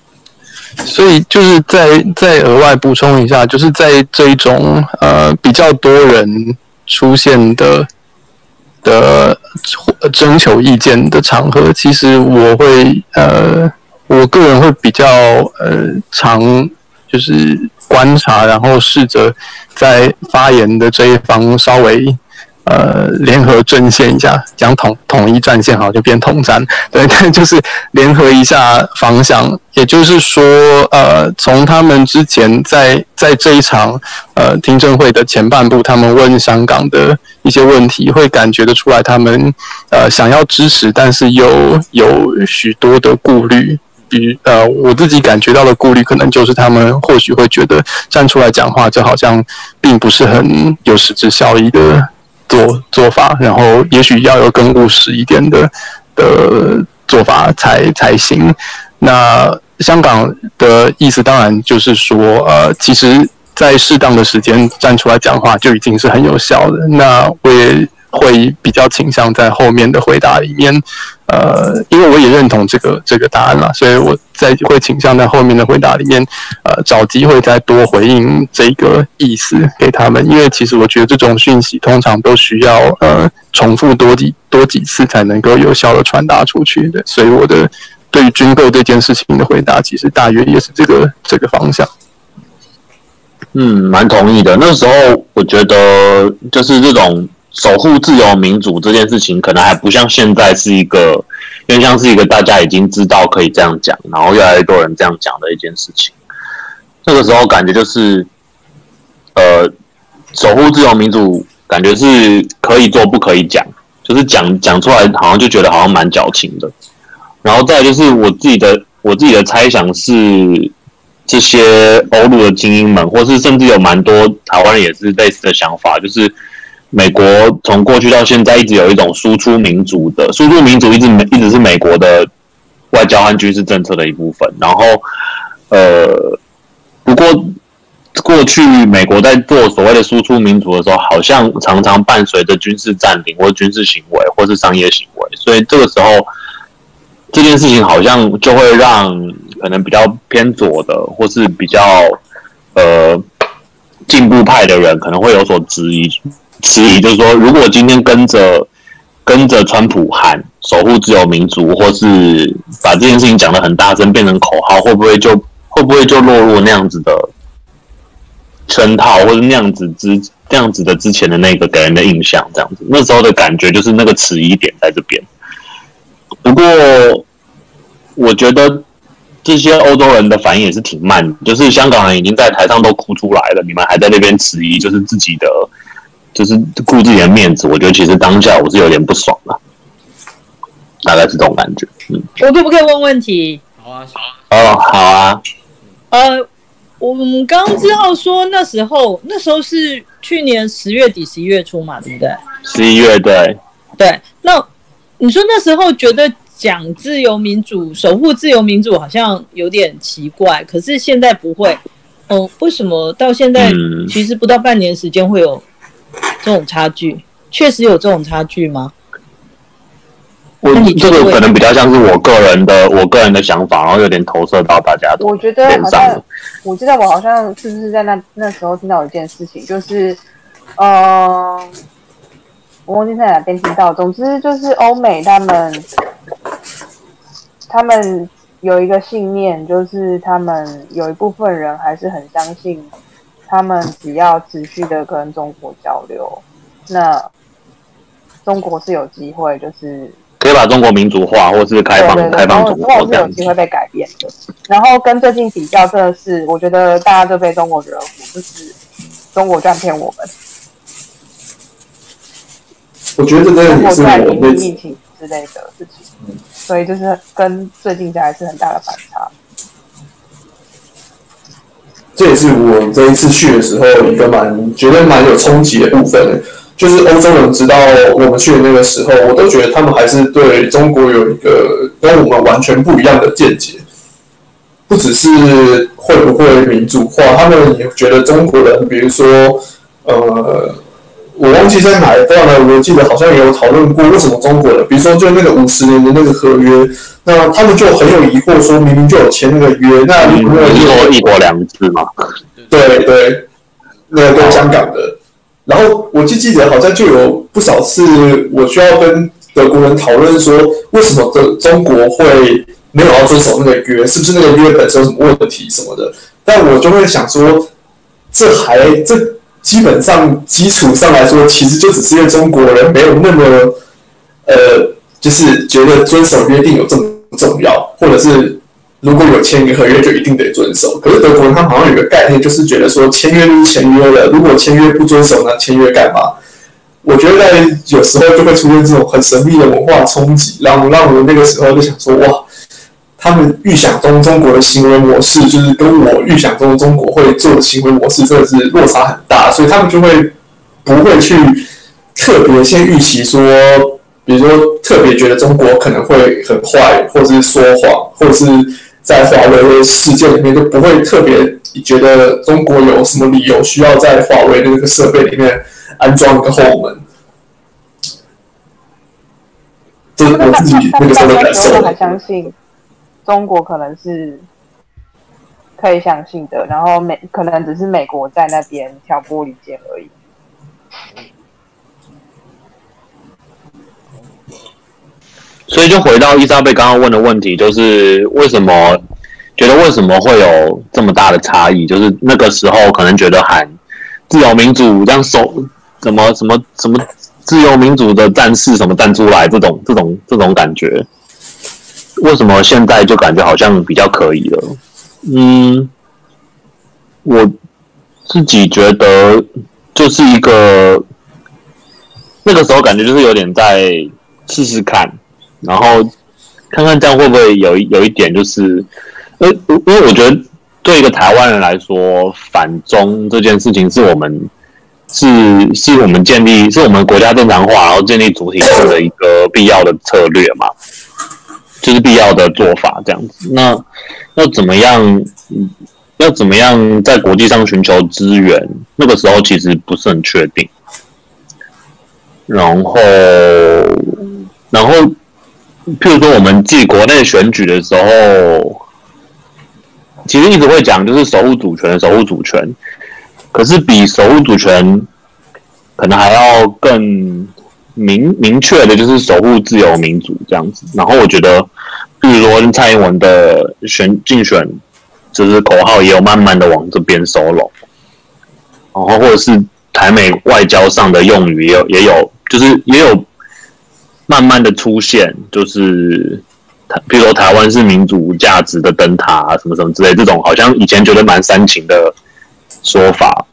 所以就是再再额外补充一下，就是在这一种呃比较多人出现的的征求意见的场合，其实我会呃我个人会比较呃常就是观察，然后试着在发言的这一方稍微呃联合阵线一下，讲统统一战线好就变统战，对，但就是联合一下方向，也就是说呃从他们之前在在这一场呃听证会的前半部，他们问香港的一些问题，会感觉得出来他们呃想要支持，但是又有许多的顾虑。比呃，我自己感觉到的顾虑，可能就是他们或许会觉得站出来讲话，这好像并不是很有实质效益的做做法，然后也许要有更务实一点的的做法才才行。那香港的意思当然就是说，呃，其实在适当的时间站出来讲话就已经是很有效的。那我也会比较倾向在后面的回答里面，呃，因为我也认同这个这个答案啦，所以我在会倾向在后面的回答里面，呃，找机会再多回应这个意思给他们，因为其实我觉得这种讯息通常都需要呃重复多几多几次才能够有效的传达出去的，所以我的对于军购这件事情的回答，其实大约也是这个这个方向。 嗯，蛮同意的。那时候我觉得就是这种守护自由民主这件事情，可能还不像现在是一个，因为像是一个大家已经知道可以这样讲，然后越来越多人这样讲的一件事情。那个时候感觉就是，呃，守护自由民主，感觉是可以做不可以讲，就是讲讲出来好像就觉得好像蛮矫情的。然后再来就是我自己的我自己的猜想是，这些欧陆的精英们，或是甚至有蛮多台湾人也是类似的想法，就是美国从过去到现在一直有一种输出民主的输出民主一直一直是美国的外交和军事政策的一部分。然后呃，不过过去美国在做所谓的输出民主的时候，好像常常伴随着军事占领或军事行为或是商业行为，所以这个时候这件事情好像就会让可能比较偏左的或是比较呃进步派的人可能会有所质疑。质疑就是说，如果今天跟着跟着川普喊守护自由民主，或是把这件事情讲得很大声，变成口号，会不会就会不会就落入那样子的圈套，或者那样子之那样子的之前的那个给人的印象，这样子，那时候的感觉就是那个迟疑点在这边。不过，我觉得这些欧洲人的反应也是挺慢的，就是香港人已经在台上都哭出来了，你们还在那边迟疑，就是自己的。就是顾自己的面子，我觉得其实当下我是有点不爽的，大概是这种感觉。嗯， 我可不可以问问题？ 好啊， 哦，好啊。 呃，我们刚刚知道说那时候，那时候是去年十月底、十一月初嘛，对不对？ 十一月对。 对，那你说那时候觉得讲自由民主、守护自由民主好像有点奇怪，可是现在不会。哦，为什么到现在其实不到半年时间会有这种差距？确实有这种差距吗？ 我这个可能比较像是我个人的我个人的想法，然后有点投射到大家的我觉得好像，我记得我好像是不是在那那时候听到一件事情，就是，呃，我忘记在哪边听到。总之就是欧美他们，他们有一个信念，就是他们有一部分人还是很相信。他们只要持续的跟中国交流，那中国是有机会，就是可以把中国民主化，或是开放对对对开放中国这样子，是有机会被改变的。然后跟最近比较，真的是我觉得大家都被中国惹火，就是中国占骗我们。 我觉得这真的也是我们疫情之类的事情，嗯、所以就是跟最近还是很大的反差。 这也是我这一次去的时候一个蛮觉得蛮有冲击的部分，就是欧洲人知道我们去的那个时候，我都觉得他们还是对中国有一个跟我们完全不一样的见解，不只是会不会民主化，他们也觉得中国人，比如说，呃， 我忘记在哪一段了，我记得好像也有讨论过为什么中国的，比如说就那个五十年的那个合约，那他们就很有疑惑，说明明就有签那个约，那你不是说一国两制吗？ 对对，那个跟香港的，然后我就记得好像就有不少次我需要跟德国人讨论说，为什么的中国会没有要遵守那个约，是不是那个约本身有什么问题什么的？但我就会想说，这还这基本上基础上来说，其实就只是因为中国人没有那么呃，就是觉得遵守约定有这么重要，或者是如果有签一个合约就一定得遵守。可是德国人他们好像有一个概念，就是觉得说签约就是签约了，如果签约不遵守，那签约干嘛？我觉得在有时候就会出现这种很神秘的文化冲击，让让我那个时候就想说，哇，他们预想中中国的行为模式，就是跟我预想中中国会做的行为模式，真的是落差很大，所以他们就会不会去特别先预期说，比如说特别觉得中国可能会很坏，或者是说谎，或者是在华为的事件里面就不会特别觉得中国有什么理由需要在华为的那个设备里面安装一个后门。这是我自己那个时候的感受。 还相信中国可能是可以相信的，然后美可能只是美国在那边挑拨离间而已。 所以就回到伊莎贝刚刚问的问题，就是为什么觉得为什么会有这么大的差异？就是那个时候可能觉得喊自由民主这样手怎么什么什么自由民主的战士什么站出来这种这种这种感觉，为什么现在就感觉好像比较可以了？嗯，我自己觉得就是一个那个时候感觉就是有点在试试看。然后看看这样会不会有有一点就是，呃，因为我觉得对一个台湾人来说，反中这件事情是我们是是我们建立是我们国家正常化，然后建立主体性的一个必要的策略嘛，就是必要的做法这样子。那要怎么样？要怎么样在国际上寻求资源？那个时候其实不是很确定。然后，然后。譬如说，我们自己国内选举的时候，其实一直会讲就是守护主权，守护主权。可是比守护主权可能还要更明明确的，就是守护自由民主这样子。然后我觉得，譬如说蔡英文的选竞选，就是口号也有慢慢的往这边收拢。然后或者是台美外交上的用语也有也有，就是也有。慢慢的出现，就是比如说台湾是民主价值的灯塔啊，什么什么之类，这种好像以前觉得蛮煽情的说法。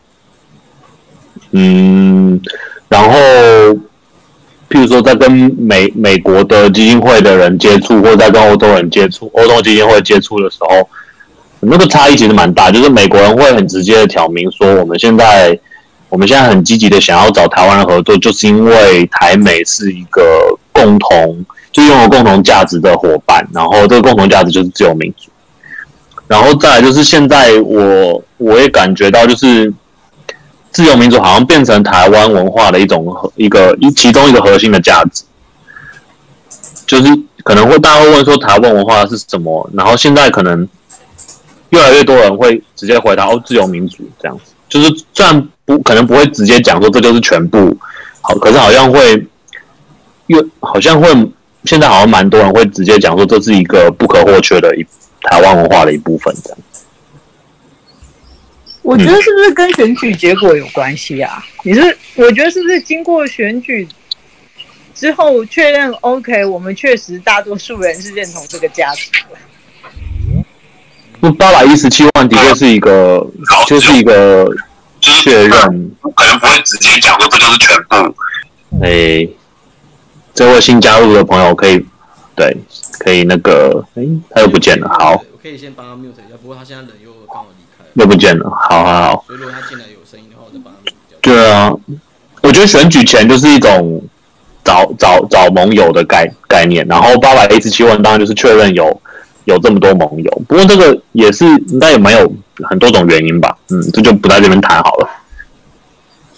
嗯，然后譬如说在跟美美国的基金会的人接触，或者在跟欧洲人接触，欧洲基金会接触的时候，那个差异其实蛮大，就是美国人会很直接的挑明说，我们现在。我们现在很积极的想要找台湾人合作，就是因为台美是一个共同，就拥有共同价值的伙伴，然后这个共同价值就是自由民主。然后再来就是现在我我也感觉到，就是自由民主好像变成台湾文化的一种一个其中一个核心的价值，就是可能会大家会问说台湾文化是什么，然后现在可能越来越多人会直接回答哦，自由民主这样子，就是虽然。不可能不会直接讲说这就是全部，好，可是好像会，又好像会，现在好像蛮多人会直接讲说这是一个不可或缺的一台湾文化的一部分，这样。 我觉得是不是跟选举结果有关系啊？你是我觉得是不是经过选举之后确认 OK， 我们确实大多数人是认同这个价值的。 那八百一十七万的确是一个，就是一个。确认可能不会直接讲说这就是全部。 哎，这位新加入的朋友可以，对，可以那个，哎，他又不见了。好， 我可以先帮他 mute 一下，不过他现在人又刚好离开了， 又不见了。好好好。 所以如果他进来有声音的话，我再帮他 mute 掉。 对啊，我觉得选举前就是一种找找找盟友的概概念，然后八百一十七万当然就是确认有有这么多盟友，不过这个也是应该也蛮有。很多种原因吧，嗯，这就不在这边谈好了。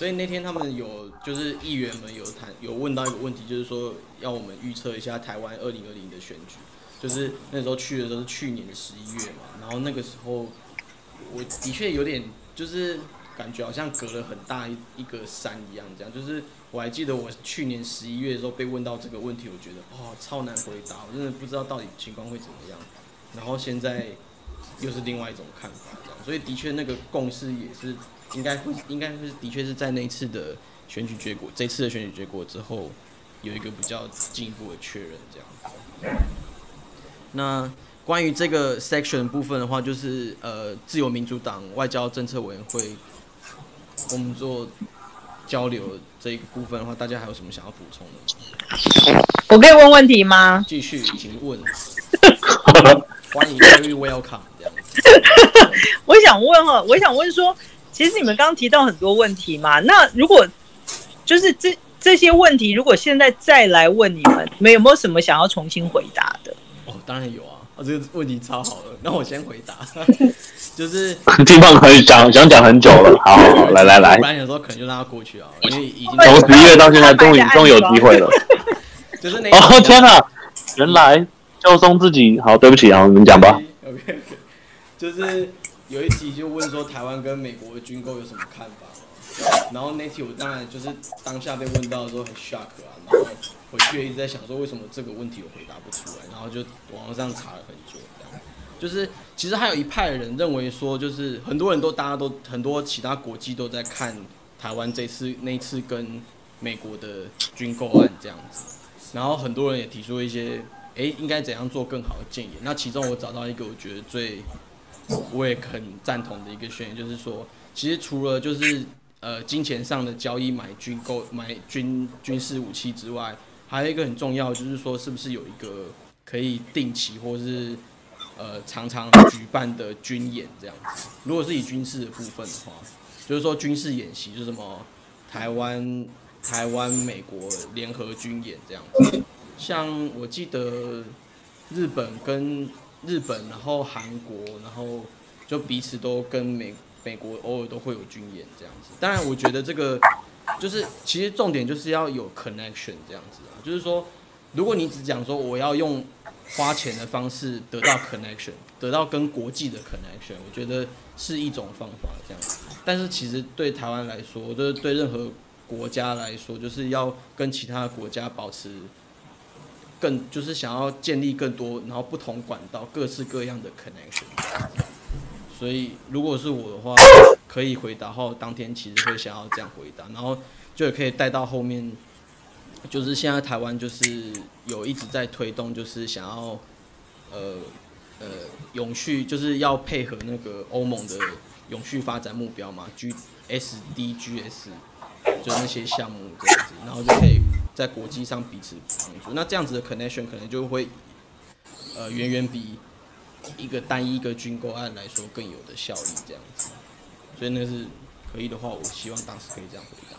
所以那天他们有就是议员们有谈有问到一个问题，就是说要我们预测一下台湾二零二零的选举，就是那时候去的时候是去年的十一月嘛，然后那个时候我的确有点就是感觉好像隔了很大一一个山一样，这样就是我还记得我去年十一月的时候被问到这个问题，我觉得哦超难回答，我真的不知道到底情况会怎么样，然后现在又是另外一种看法，这样，所以的确那个共识也是。应该会，应该会的确是在那一次的选举结果，这次的选举结果之后，有一个比较进一步的确认，这样。那关于这个 section 部分的话，就是呃，自由民主党外交政策委员会，我们做交流这一个部分的话，大家还有什么想要补充的？ 我可以问问题吗？ 继续，请问。欢迎 ，very welcome 这样子。 我想问哈，我想问说。其实你们刚刚提到很多问题嘛，那如果就是这这些问题，如果现在再来问你们，你们有没有什么想要重新回答的？ 哦，当然有啊，哦、这个问题超好的，那我先回答，就是地方可以讲想讲很久了，好好好，来来来， 不然有时候可能就让他过去啊，因为已经从十一月到现在，终于终于有机会了。 就是那哦天哪，原来教松自己好，对不起啊，你们讲吧。 OK OK， 就是。有一题就问说台湾跟美国的军购有什么看法嘛？然后那题我当然就是当下被问到的时候很 shock 啊，然后回去一直在想说为什么这个问题我回答不出来，然后就网络上查了很久，这样。就是其实还有一派人认为说，就是很多人都大家都很多其他国际都在看台湾这次那一次跟美国的军购案这样子，然后很多人也提出一些哎、欸、应该怎样做更好的建议。那其中我找到一个我觉得最我也很赞同的一个宣言，就是说，其实除了就是呃金钱上的交易买军购、买军军事武器之外，还有一个很重要，就是说是不是有一个可以定期或是呃常常举办的军演这样子。如果是以军事的部分的话，就是说军事演习，就是什么台湾、台湾、美国联合军演这样子。像我记得日本跟日本，然后韩国，然后就彼此都跟美美国偶尔都会有军演这样子。当然，我觉得这个就是其实重点就是要有 connection 这样子啊，就是说，如果你只讲说我要用花钱的方式得到 connection， 得到跟国际的 connection， 我觉得是一种方法这样子。但是其实对台湾来说，就是对任何国家来说，就是要跟其他国家保持。更就是想要建立更多，然后不同管道、各式各样的 connection。所以如果是我的话，可以回答后，当天其实会想要这样回答，然后就也可以带到后面，就是现在台湾就是有一直在推动，就是想要呃呃永续，就是要配合那个欧盟的永续发展目标嘛 ，G S D G S。就是那些项目这样子，然后就可以在国际上彼此帮助。那这样子的 connection 可能就会，呃，远远比一个单一一个军购案来说更有的效益这样子。所以那是可以的话，我希望当时可以这样回答。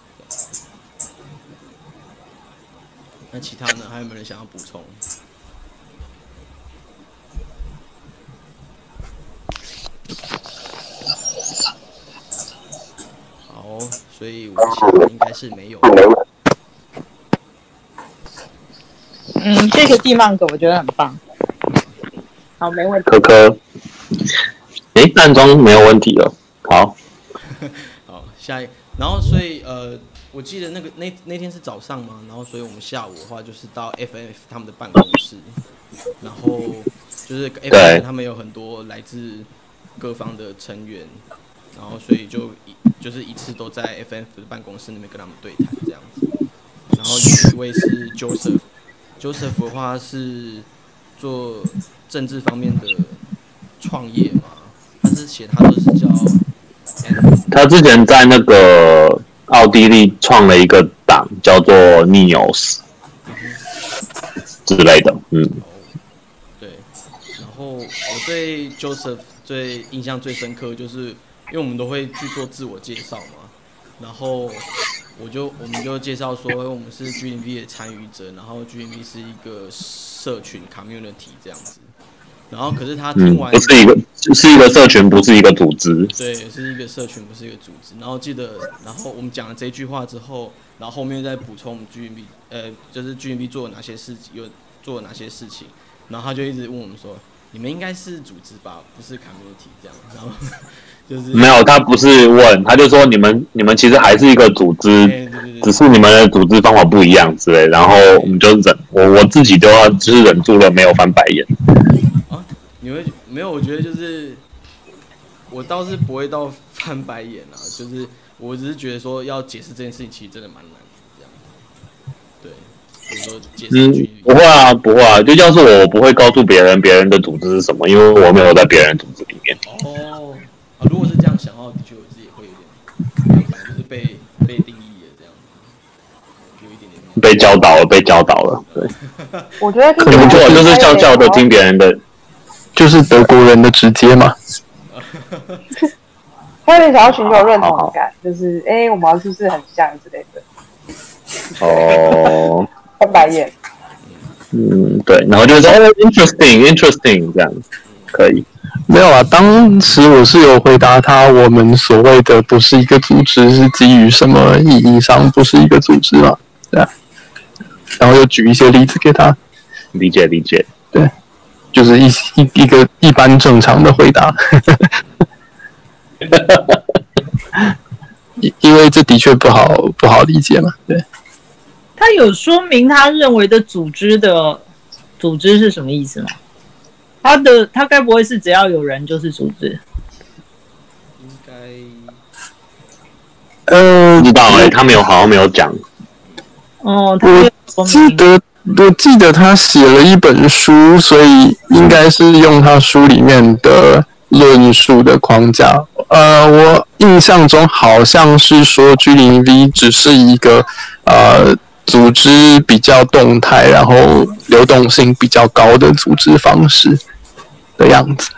那其他呢？还有没有人想要补充？好，所以我想应该是没有。 嗯，谢谢地曼哥，我觉得很棒。好，没问题。 科科，哎，暗装没有问题了。好， 好，下一，然后所以呃，我记得那个那那天是早上嘛，然后所以我们下午的话就是到 F N F 他们的办公室，然后就是 F N F 他们有很多来自各方的成员。然后，所以就一就是一次都在 F N F 的办公室那边跟他们对谈这样子。然后有一位是 Joseph，Joseph 的话是做政治方面的创业嘛，他是写他都是叫， 他之前在那个奥地利创了一个党，叫做 Neos 之类的，嗯。 对，然后我对 Joseph 最印象最深刻就是。因为我们都会去做自我介绍嘛，然后我就我们就介绍说我们是 G N V 的参与者，然后 G N V 是一个社群 community 这样子， 然后可是他听完、 嗯、不是一个是一个社群，不是一个组织。 对，是一个社群，不是一个组织。然后记得，然后我们讲了这句话之后，然后后面再补充我们 G N B， 呃，就是 G N B 做了哪些事情，有做了哪些事情。然后他就一直问我们说：“你们应该是组织吧，不是 community 这样。”然后就是没有，他不是问，他就说你们你们其实还是一个组织， 欸、对对对只是你们的组织方法不一样之类。然后我们就忍，我我自己都要就是忍住了，没有翻白眼。 啊，你会没有？我觉得就是我倒是不会到翻白眼啊，就是我只是觉得说要解释这件事情，其实真的蛮难的，这样。对。 嗯，不会啊，不会啊，就要是我，我不会告诉别人别人的组织是什么，因为我没有在别人组织里面。 哦，啊，如果是这样想的话，的确我自己也会有点，就是被被定义了这样子，有一点点被教导了，被教导了。对， 我觉得也不错，就是笑笑的听别人的， 就是德国人的直接嘛。 他有点想要寻求认同感，就是哎、欸，我们是不是很像之类的。 哦。 翻白眼， 嗯，对，然后就说哦 ，interesting interesting 这样可以。 没有啊，当时我是有回答他，我们所谓的不是一个组织是基于什么意义上不是一个组织嘛？对啊，然后又举一些例子给他， 理解理解， 对，就是一一一个一般正常的回答，因为这的确不好不好理解嘛，对。 他有说明他认为的组织的组织是什么意思吗？他的他该不会是只要有人就是组织？ 应该呃， 不知道哎、欸，他没有好像没有讲。 哦，他没有我记得我记得他写了一本书，所以应该是用他书里面的论述的框架。呃，我印象中好像是说 G 零 V 只是一个呃。组织比较动态，然后流动性比较高的组织方式的样子。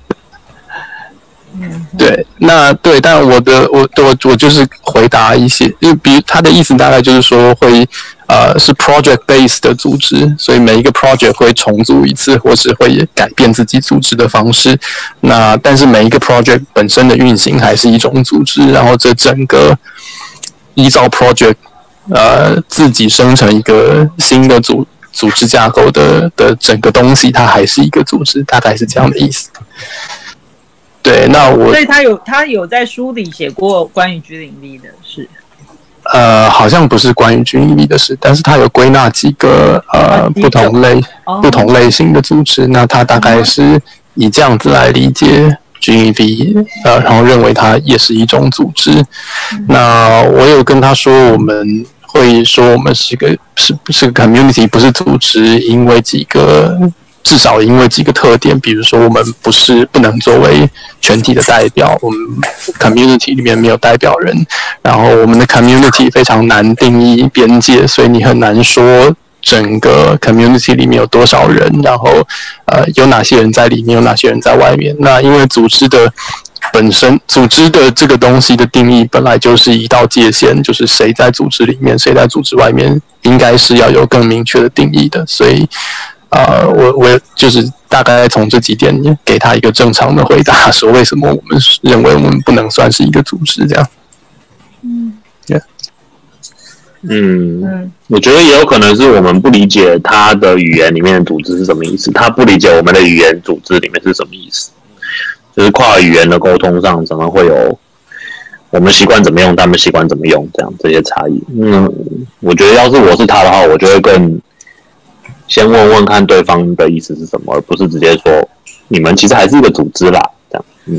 对，那对，但我的我我我就是回答一些，因为比如他的意思大概就是说会呃是 project based 的组织，所以每一个 project 会重组一次，或是会改变自己组织的方式。那但是每一个 project 本身的运行还是一种组织，然后这整个依照 project。呃，自己生成一个新的组组织架构的的整个东西，它还是一个组织，大概是这样的意思。对，那我所以他有他有在书里写过关于 G 零 V 的事。 呃，好像不是关于 G 零 V 的事，但是他有归纳几个呃不同类、哦、不同类型的组织，那他大概是以这样子来理解。G N V 呃，然后认为它也是一种组织。嗯、那我有跟他说，我们会说我们是个是是个 community， 不是组织，因为几个至少因为几个特点，比如说我们不是不能作为全体的代表，我们 community 里面没有代表人，然后我们的 community 非常难定义边界，所以你很难说。整个 community 里面有多少人，然后呃有哪些人在里面，有哪些人在外面。那因为组织的本身，组织的这个东西的定义本来就是一道界限，就是谁在组织里面，谁在组织外面，应该是要有更明确的定义的。所以呃我我就是大概从这几点给他一个正常的回答，说为什么我们认为我们不能算是一个组织这样。 嗯。 Yeah. 嗯，我觉得也有可能是我们不理解他的语言里面的组织是什么意思，他不理解我们的语言组织里面是什么意思，就是跨语言的沟通上可能会有我们习惯怎么用，他们习惯怎么用，这样这些差异。嗯，我觉得要是我是他的话，我就会更先问问看对方的意思是什么，而不是直接说你们其实还是一个组织啦，这样。嗯。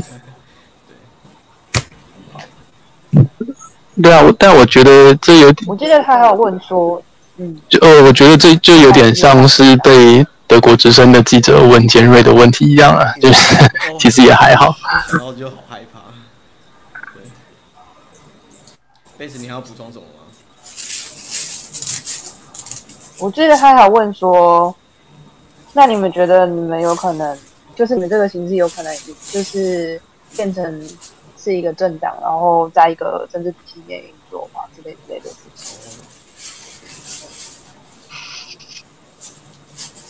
对啊，但我觉得这有点， 我记得他还有问说，嗯， 就呃，我觉得这就有点像是被德国之声的记者问尖锐的问题一样啊，就是其实也还好。 然后就好害怕。对，贝斯，你还要补充什么吗？ 我记得他还有问说，那你们觉得你们有可能，就是你们这个形式有可能就是变成。是一个政党，然后在一个政治体系内运作嘛，之类之类的事情。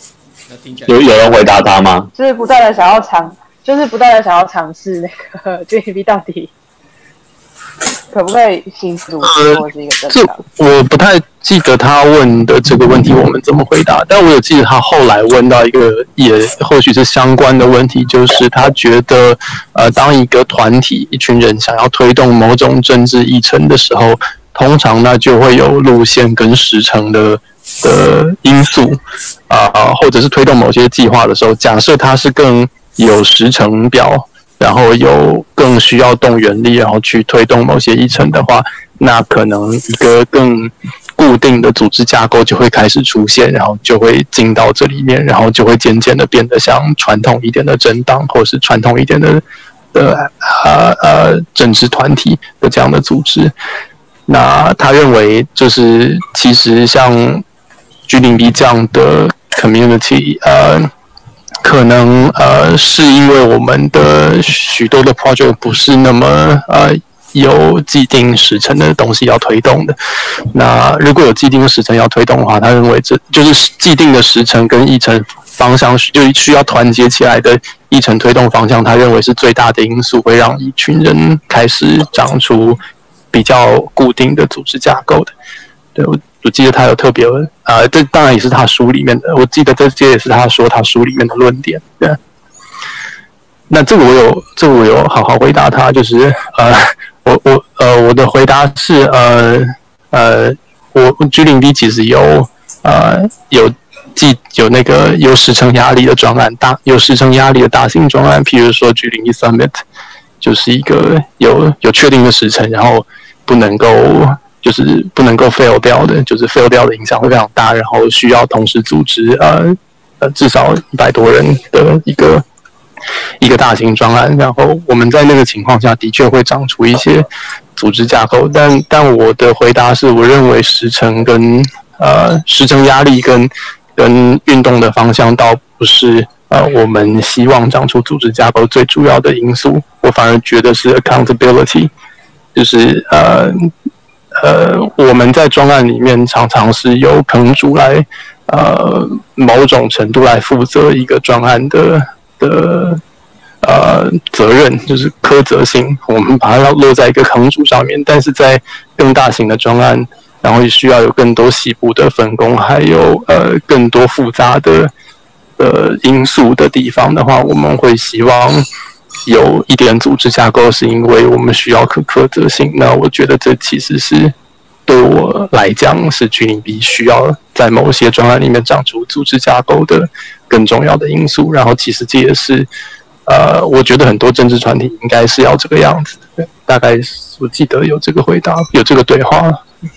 那听起来有有人回答他吗？ 就是不断的想要尝，就是不断的想要尝试那个 G D P 到底可不可以新组织或是一个正常？ 我不太记得他问的这个问题我们怎么回答，但我有记得他后来问到一个也或许是相关的问题，就是他觉得呃，当一个团体一群人想要推动某种政治议程的时候，通常呢就会有路线跟时程的的因素啊、呃，或者是推动某些计划的时候，假设它是更有时程表，然后有更需要动员力，然后去推动某些议程的话，那可能一个更固定的组织架构就会开始出现，然后就会进到这里面，然后就会渐渐的变得像传统一点的政党，或是传统一点的的呃呃政治团体的这样的组织。那他认为，就是其实像 G 零 B 这样的 community， 呃。可能呃是因为我们的许多的 project 不是那么呃有既定时程的东西要推动的。那如果有既定的时程要推动的话，他认为这就是既定的时程跟议程方向就需要团结起来的议程推动方向，他认为是最大的因素，会让一群人开始长出比较固定的组织架构的。对，我我记得他有特别啊、呃，这当然也是他书里面的。我记得这些也是他说他书里面的论点。对，那这个我有，这个我有好好回答他，就是呃，我我呃我的回答是呃呃，我 G 零 B 其实有呃有既有那个有时程压力的专案，大有时程压力的大型专案，譬如说 G 零 B Summit 就是一个有有确定的时程，然后不能够。就是不能够 fail 掉的，就是 fail 掉的影响会非常大，然后需要同时组织呃呃至少一百多人的一个一个大型专案，然后我们在那个情况下的确会长出一些组织架构，但但我的回答是我认为时程跟呃时程压力跟跟运动的方向倒不是呃我们希望长出组织架构最主要的因素，我反而觉得是 accountability， 就是呃。呃，我们在专案里面常常是由坑主来，呃，某种程度来负责一个专案的的呃责任，就是苛责性，我们把它落在一个坑主上面。但是在更大型的专案，然后需要有更多细部的分工，还有呃更多复杂的呃因素的地方的话，我们会希望。有一点组织架构，是因为我们需要可苛责性。那我觉得这其实是对我来讲是 G 零 B 需要在某些专案里面长出组织架构的更重要的因素。然后其实这也是呃，我觉得很多政治团体应该是要这个样子的。大概我记得有这个回答，有这个对话。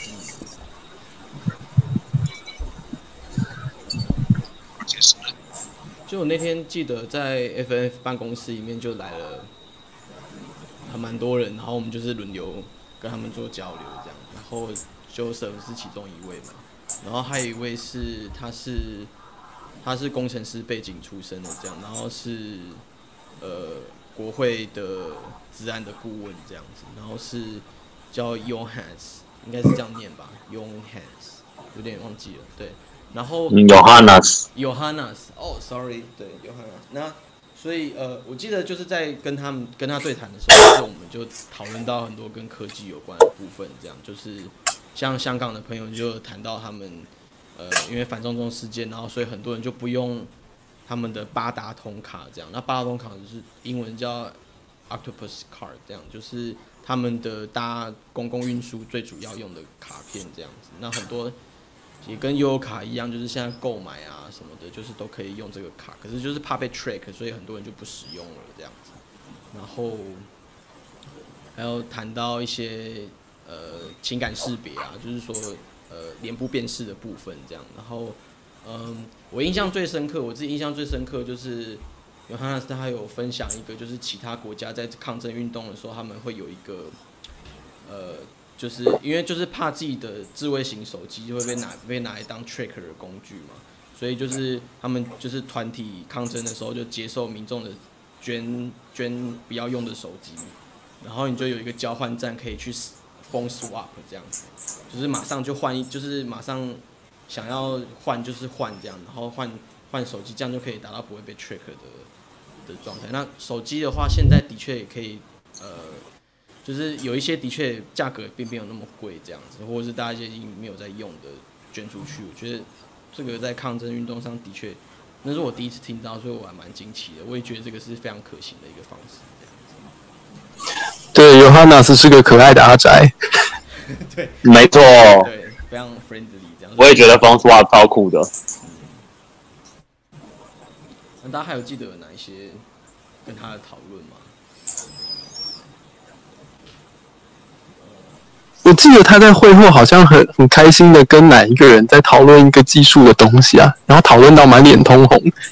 就我那天记得在 F N F 办公室里面就来了还蛮多人，然后我们就是轮流跟他们做交流这样，然后 Joseph 是其中一位嘛，然后还有一位是他是他是工程师背景出身的这样，然后是呃国会的治安的顾问这样子，然后是叫 Johannes， 应该是这样念吧 ，Johannes 有点忘记了，对。然后 Johannes Johannes 哦 ，sorry， 对 Johannes。那所以呃，我记得就是在跟他们跟他对谈的时候，就是我们就讨论到很多跟科技有关的部分，这样就是像香港的朋友就谈到他们呃，因为反送中事件，然后所以很多人就不用他们的八达通卡这样。那八达通卡就是英文叫 Octopus Card， 这样就是他们的搭公共运输最主要用的卡片这样子。那很多。也跟悠游卡一样，就是现在购买啊什么的，就是都可以用这个卡。可是就是怕被 track， 所以很多人就不使用了这样子。然后还有谈到一些呃情感识别啊，就是说呃脸部辨识的部分这样。然后嗯，我印象最深刻，我自己印象最深刻就是有哈纳斯他有分享一个，就是其他国家在抗争运动的时候，他们会有一个呃。就是因为就是怕自己的智慧型手机就会被拿被拿来当 tracker 的工具嘛，所以就是他们就是团体抗争的时候就接受民众的捐捐不要用的手机，然后你就有一个交换站可以去 phone swap 这样子，就是马上就换一就是马上想要换就是换这样，然后换换手机，这样就可以达到不会被 track 的的状态。那手机的话，现在的确也可以，呃，就是有一些的确价格并没有那么贵，这样子，或者是大家已经没有在用的捐出去。我觉得这个在抗争运动上的确，那是我第一次听到，所以我还蛮惊奇的。我也觉得这个是非常可行的一个方式。 对 ，Johannes 是个可爱的阿宅。 对， 没错。 对，非常 friendly 这样。 我也觉得 François 超酷的。 那大家还有记得有哪一些跟他的讨论吗？ 我记得他在会后好像很很开心的跟哪一个人在讨论一个技术的东西啊，然后讨论到满脸通红。 你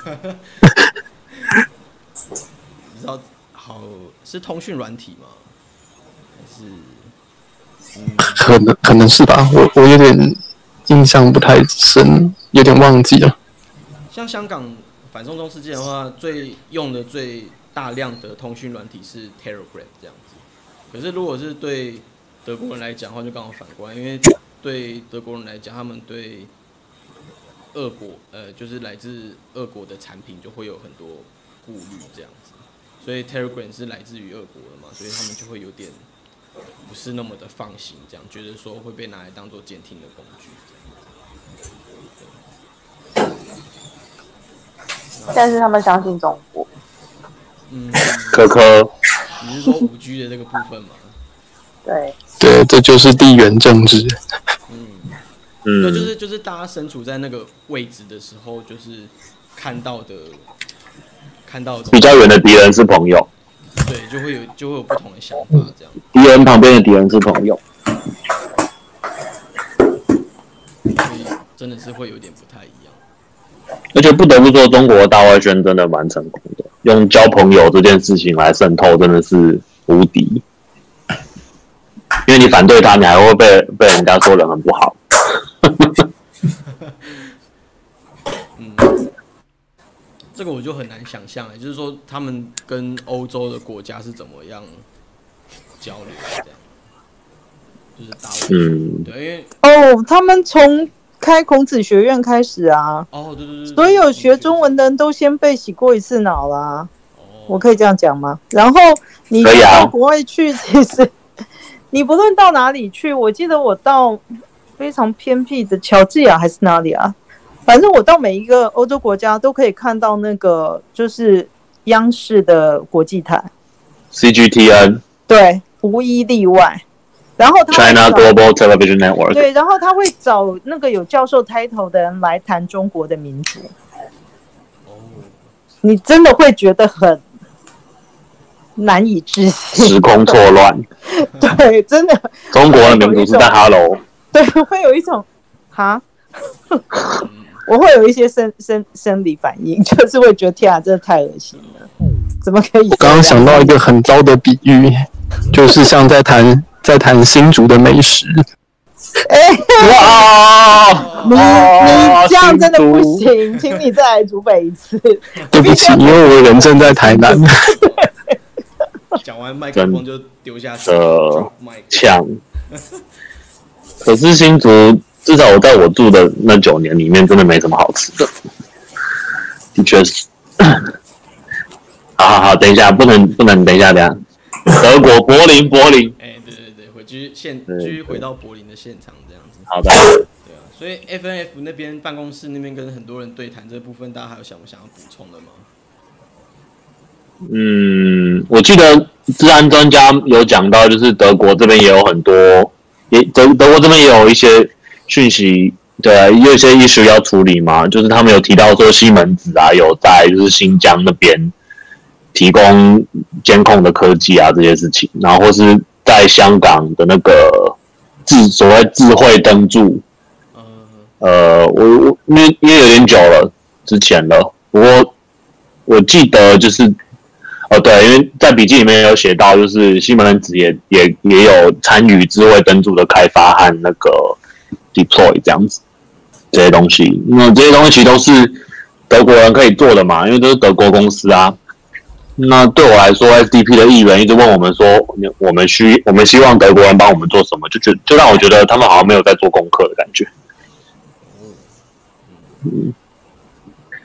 知道，好是通讯软体吗？还是？嗯、 可能可能是吧，我我有点印象不太深，有点忘记了。 像香港反送中事件的话，最用的最大量的通讯软体是 Telegram 这样子。可是如果是对德国人来讲的话，就刚好反过来，因为对德国人来讲，他们对俄国呃，就是来自俄国的产品就会有很多顾虑这样子。所以 Telegram 是来自于俄国的嘛，所以他们就会有点不是那么的放心，这样觉得说会被拿来当做监听的工具。 但是他们相信中国。 嗯， 科科， 你是说五 G 的这个部分吗？ 对。 对，这就是地缘政治。 嗯， 嗯， 对，就是就是大家身处在那个位置的时候，就是看到的看到的比较远的敌人是朋友， 对，就会有就会有不同的想法，这样。 敌人旁边的敌人是朋友， 所以真的是会有点不太一样。 而且不得不说，中国的大外宣真的蛮成功的，用交朋友这件事情来渗透，真的是无敌。因为你反对他，你还会被被人家说人很不好。 嗯，这个我就很难想象哎，就是说他们跟欧洲的国家是怎么样交流这样，就是大外宣， 嗯， 对，因为哦，他们从开孔子学院开始啊， 哦，对对对， 所有学中文的人都先被洗过一次脑啦。 哦， 我可以这样讲吗？然后你可以啊到国外去，其实你不论到哪里去，我记得我到非常偏僻的乔治亚还是哪里啊，反正我到每一个欧洲国家都可以看到那个就是央视的国际台 C G T N 对，无一例外。然后他 China Global Television Network 对，然后他会找那个有教授 title 的人来谈中国的民主。你真的会觉得很难以置信， 时空错乱。 对，真的， 中国的民主是在哈喽。 对，会有一种哈，我会有一些生生生理反应，就是会觉得天啊，真的太恶心了，怎么可以？ 我刚刚想到一个很糟的比喻，就是像在谈在谈新竹的美食。 哎、欸， 哇！ 你你这样真的不行，请你再来竹北一次。 对不起，因为我人正在台南。 讲完麦克风就丢下去， 呃，呛。可是新竹，至少我在我住的那九年里面，真的没什么好吃的。的确是。好好好，等一下，不能不能，等一下，等一下。德国柏林，柏林。 哎、欸，对对对，回继续现继续回到柏林的现场这样子。 好的。 对啊，所以 F N F 那边办公室那边跟很多人对谈这部分，大家还有想不想要补充的吗？ 嗯，我记得治安专家有讲到，就是德国这边也有很多，也德德国这边也有一些讯息，对啊，也有一些 issue 要处理嘛。就是他们有提到说西门子啊，有在就是新疆那边提供监控的科技啊这些事情，然后或是在香港的那个智所谓智慧登驻，呃，我我因为因为有点久了之前了，不过我记得就是。哦，对，因为在笔记里面有写到，就是西门子也也也有参与智慧登驻的开发和那个 deploy 这样子这些东西，那这些东西其实都是德国人可以做的嘛，因为都是德国公司啊。那对我来说 ，S D P 的议员一直问我们说，我们需我们希望德国人帮我们做什么，就觉就让我觉得他们好像没有在做功课的感觉。嗯。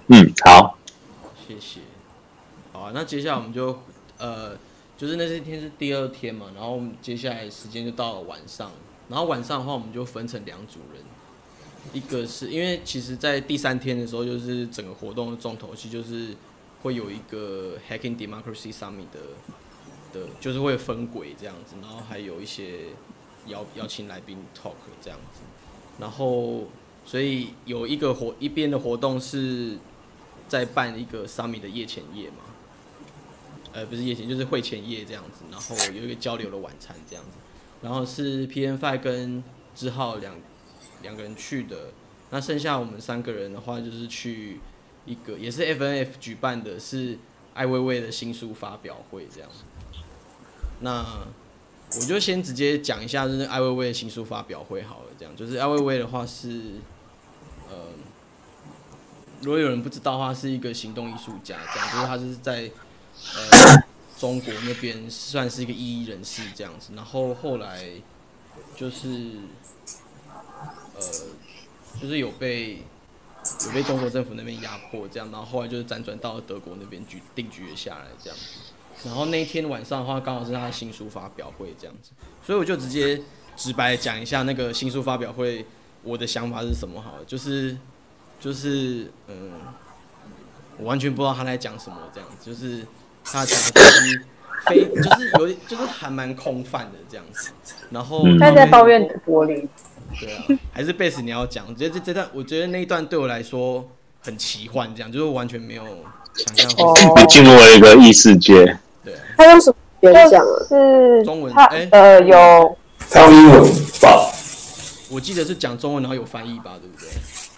嗯，好， 谢谢。好啊，那接下来我们就呃，就是那些天是第二天嘛，然后我们接下来时间就到了晚上，然后晚上的话我们就分成两组人，一个是因为其实在第三天的时候，就是整个活动的重头戏就是会有一个 Hacking Democracy Summit 的的，就是会分轨这样子，然后还有一些邀邀请来宾 talk 这样子，然后所以有一个活一边的活动是在办一个 Summit 的夜前夜嘛。呃，不是夜前，就是会前夜这样子，然后有一个交流的晚餐这样子，然后是 P N 五 跟志浩两两个人去的，那剩下我们三个人的话就是去一个也是 F N F 举办的，是艾薇薇的新书发表会这样。那我就先直接讲一下，就是艾薇薇的新书发表会好了，这样就是艾薇薇的话是，呃，如果有人不知道的话，是一个行动艺术家，这样就是他是在。呃，中国那边算是一个异议人士这样子，然后后来就是呃，就是有被有被中国政府那边压迫这样，然后后来就是辗转到了德国那边居定居了下来这样子。然后那一天晚上的话，刚好是他的新书发表会这样子，所以我就直接直白讲一下那个新书发表会我的想法是什么好了，就是就是嗯，我完全不知道他在讲什么这样子，就是。他讲的就是非就是有就是还蛮空泛的这样子，然后他在抱怨柏林。 对啊，还是贝斯你要讲，我觉得这这段我觉得那一段对我来说很奇幻，这样就是完全没有想象会进入了一个异世界。 对， 他用什么语言讲啊？ 是中文， 他哎、欸， 呃有， 他用英文吧？ 我记得是讲中文，然后有翻译吧，对不对？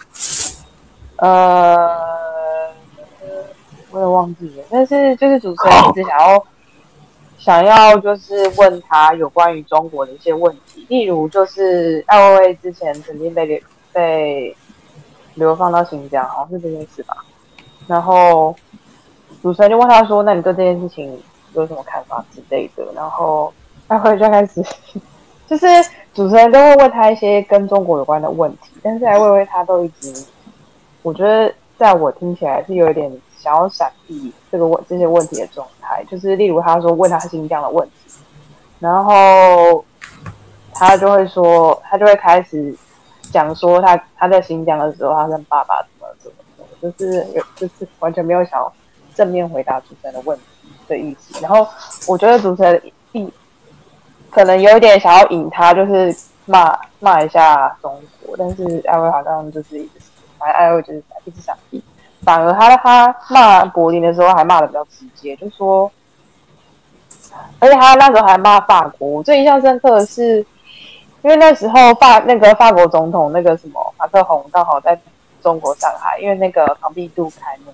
呃。我也忘记了，但是就是主持人一直想要想要就是问他有关于中国的一些问题，例如就是艾薇薇之前曾经被被流放到新疆，好像是这件事吧。然后主持人就问他说：“那你对这件事情有什么看法之类的？”然后艾薇薇就开始就是主持人都会问他一些跟中国有关的问题，但是艾薇薇他都一直，我觉得在我听起来是有一点。想要闪避这个问这些问题的状态，就是例如他说问他新疆的问题，然后他就会说，他就会开始讲说他他在新疆的时候，他跟爸爸怎么怎么怎么，就是有就是完全没有想要正面回答主持人的问题的意思。然后我觉得主持人一可能有一点想要引他，就是骂骂一下中国，但是艾薇好像就是一直，反正艾薇就是一直闪避。反而他他骂柏林的时候还骂的比较直接，就说，而且他那时候还骂法国。我最印象深刻的是，因为那时候法那个法国总统那个什么马克宏刚好在中国上海，因为那个庞毕度开幕，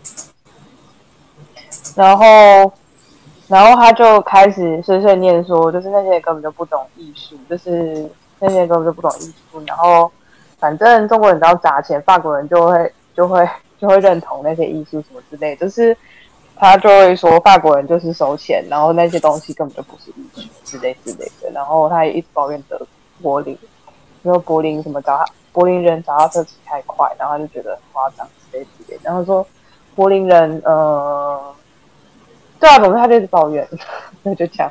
然后然后他就开始碎碎念说，就是那些人根本就不懂艺术，就是那些人根本就不懂艺术，然后反正中国人只要砸钱，法国人就会就会。就会认同那些艺术什么之类的，就是他就会说法国人就是收钱，然后那些东西根本就不是艺术之类之类的。然后他也一直抱怨德柏林，因为柏林什么脚踏柏林人脚踏车骑太快，然后他就觉得很夸张之类之类的。然后说柏林人呃，对啊，总之他就一直抱怨，那就这样。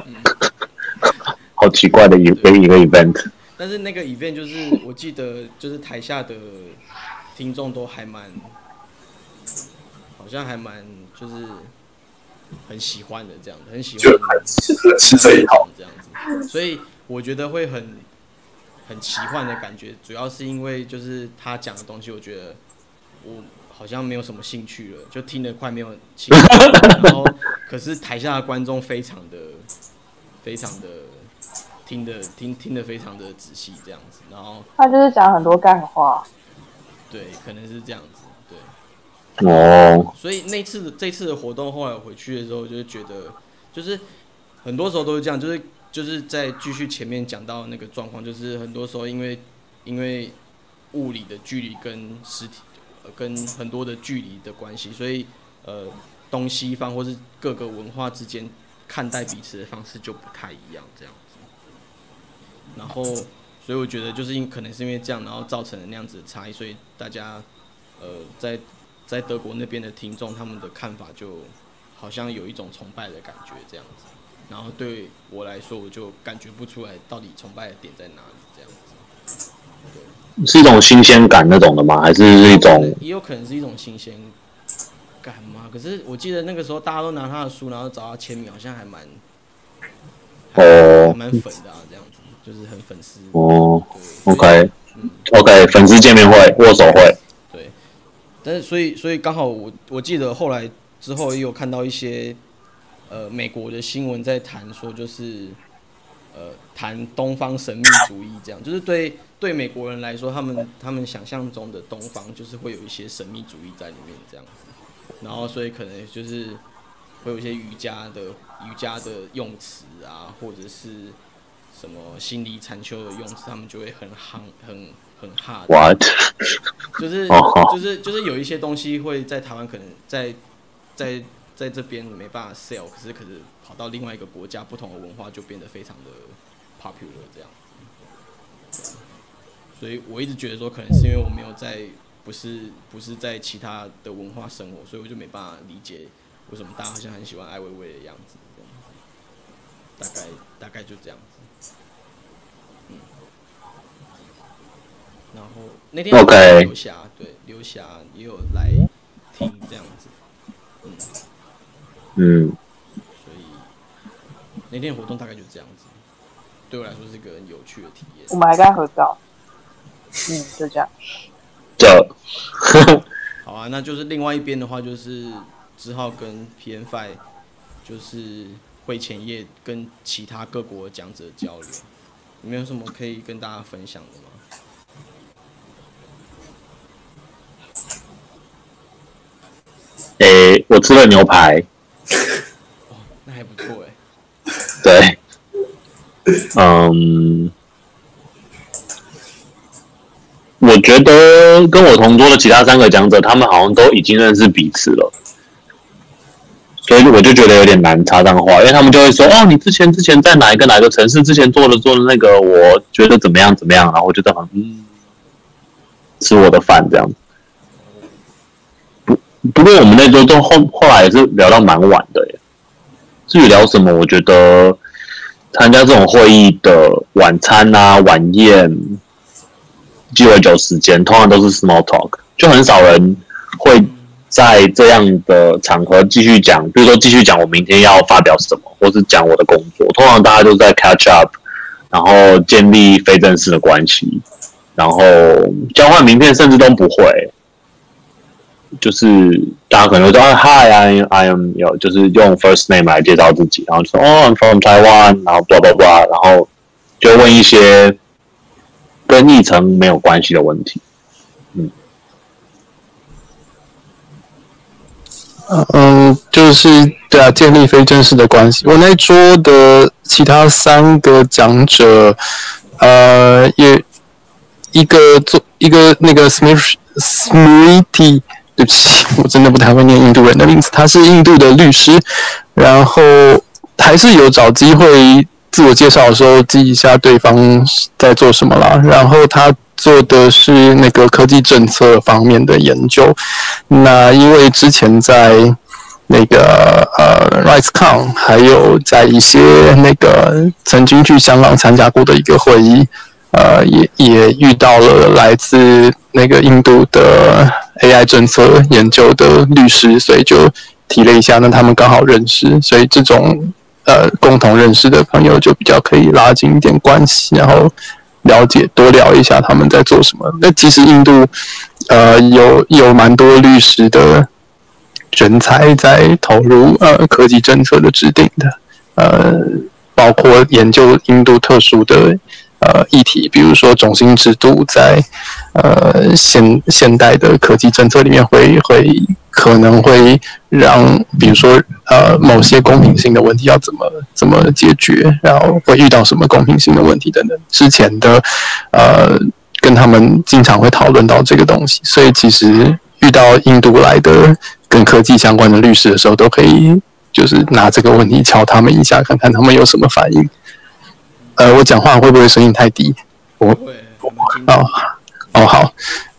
好奇怪的一个一个 event。 但是那个 event 就是我记得就是台下的。听众都还蛮，好像还蛮就是很喜欢的这样子，很喜欢是这一套这样子，所以我觉得会很很奇幻的感觉，主要是因为就是他讲的东西，我觉得我好像没有什么兴趣了，就听得快没有兴趣了，然后可是台下的观众非常的非常的听得听听得非常的仔细这样子，然后他就是讲很多干话。 对，可能是这样子，对。哦。所以那次的这次的活动，后来我回去的时候，就是觉得，就是很多时候都是这样，就是就是在继续前面讲到那个状况，就是很多时候因为因为物理的距离跟实体、呃、跟很多的距离的关系，所以呃东西方或是各个文化之间看待彼此的方式就不太一样，这样子。然后。所以我觉得就是因可能是因为这样，然后造成了那样子的差异，所以大家呃在在德国那边的听众他们的看法就好像有一种崇拜的感觉这样子，然后对我来说我就感觉不出来到底崇拜的点在哪里这样子。对， 是一种新鲜感那种的吗？还是一种？ 也有可能是一种新鲜感嘛。可是我记得那个时候大家都拿他的书，然后找他签名，好像还蛮哦，还蛮粉的啊，这样子就是很粉丝。 哦 ，OK， 嗯 OK， 粉丝见面会、握手会。 对，但是所以所以刚好我我记得后来之后也有看到一些呃美国的新闻在谈说，就是呃谈东方神秘主义这样，就是对对美国人来说，他们他们想象中的东方就是会有一些神秘主义在里面这样子，然后所以可能就是会有一些瑜伽的瑜伽的用词啊，或者是什么心理禅修的用词，他们就会很夯很很哈。 What？ 就是就是就是有一些东西会在台湾可能在在在这边没办法 sell， 可是可是跑到另外一个国家，不同的文化就变得非常的 popular 这样。所以我一直觉得说，可能是因为我没有在不是不是在其他的文化生活，所以我就没办法理解为什么大家好像很喜欢艾薇薇的样子。大概大概就这样子。嗯。然后那天刘霞对刘霞也有来听这样子。嗯。 嗯。 所以那天活动大概就这样子，对我来说是一个很有趣的体验。 我们还跟他合照。嗯，就这样。 这。 好啊，那就是另外一边的话，就是之后跟 P N 五 就是会前夜跟其他各国的讲者交流，你们有什么可以跟大家分享的吗？ 诶、欸，我吃了牛排。 哦，那还不错哎。 对。嗯。我觉得跟我同桌的其他三个讲者，他们好像都已经认识彼此了，所以我就觉得有点难插上话，因为他们就会说：“哦，你之前之前在哪一个哪一个城市之前做的做的那个，我觉得怎么样怎么样。”然后我就在旁边嗯吃我的饭这样。不不过我们那周都后后来也是聊到蛮晚的耶。至于聊什么，我觉得参加这种会议的晚餐啊、晚宴。鸡尾酒时间通常都是 small talk， 就很少人会在这样的场合继续讲，比如说继续讲我明天要发表什么，或是讲我的工作。通常大家都在 catch up， 然后建立非正式的关系，然后交换名片甚至都不会，就是大家可能会说啊 Hi I I am 有就是用 first name 来介绍自己，然后就说哦 I'm from Taiwan， 然后 blah blah blah， 然后就问一些跟议程没有关系的问题。嗯， 嗯，就是对啊，建立非正式的关系。我那桌的其他三个讲者，呃，也一个做一个那个 Smith Smriti， 对不起，我真的不太会念印度人的名字。他是印度的律师，然后还是有找机会自我介绍的时候记一下对方在做什么啦。然后他做的是那个科技政策方面的研究。那因为之前在那个呃 RightsCon， 还有在一些那个曾经去香港参加过的一个会议，呃，也也遇到了来自那个印度的 A I 政策研究的律师，所以就提了一下，那他们刚好认识，所以这种呃共同认识的朋友就比较可以拉近一点关系，然后了解多聊一下他们在做什么。那其实印度呃有有蛮多律师的人才在投入呃科技政策的制定的，呃，包括研究印度特殊的呃议题，比如说种姓制度在呃现现代的科技政策里面会会可能会让，比如说呃某些公平性的问题要怎么怎么解决，然后会遇到什么公平性的问题等等。之前的呃跟他们经常会讨论到这个东西，所以其实遇到印度来的跟科技相关的律师的时候，都可以就是拿这个问题敲他们一下，看看他们有什么反应。呃，我讲话会不会声音太低？我哦哦好，因为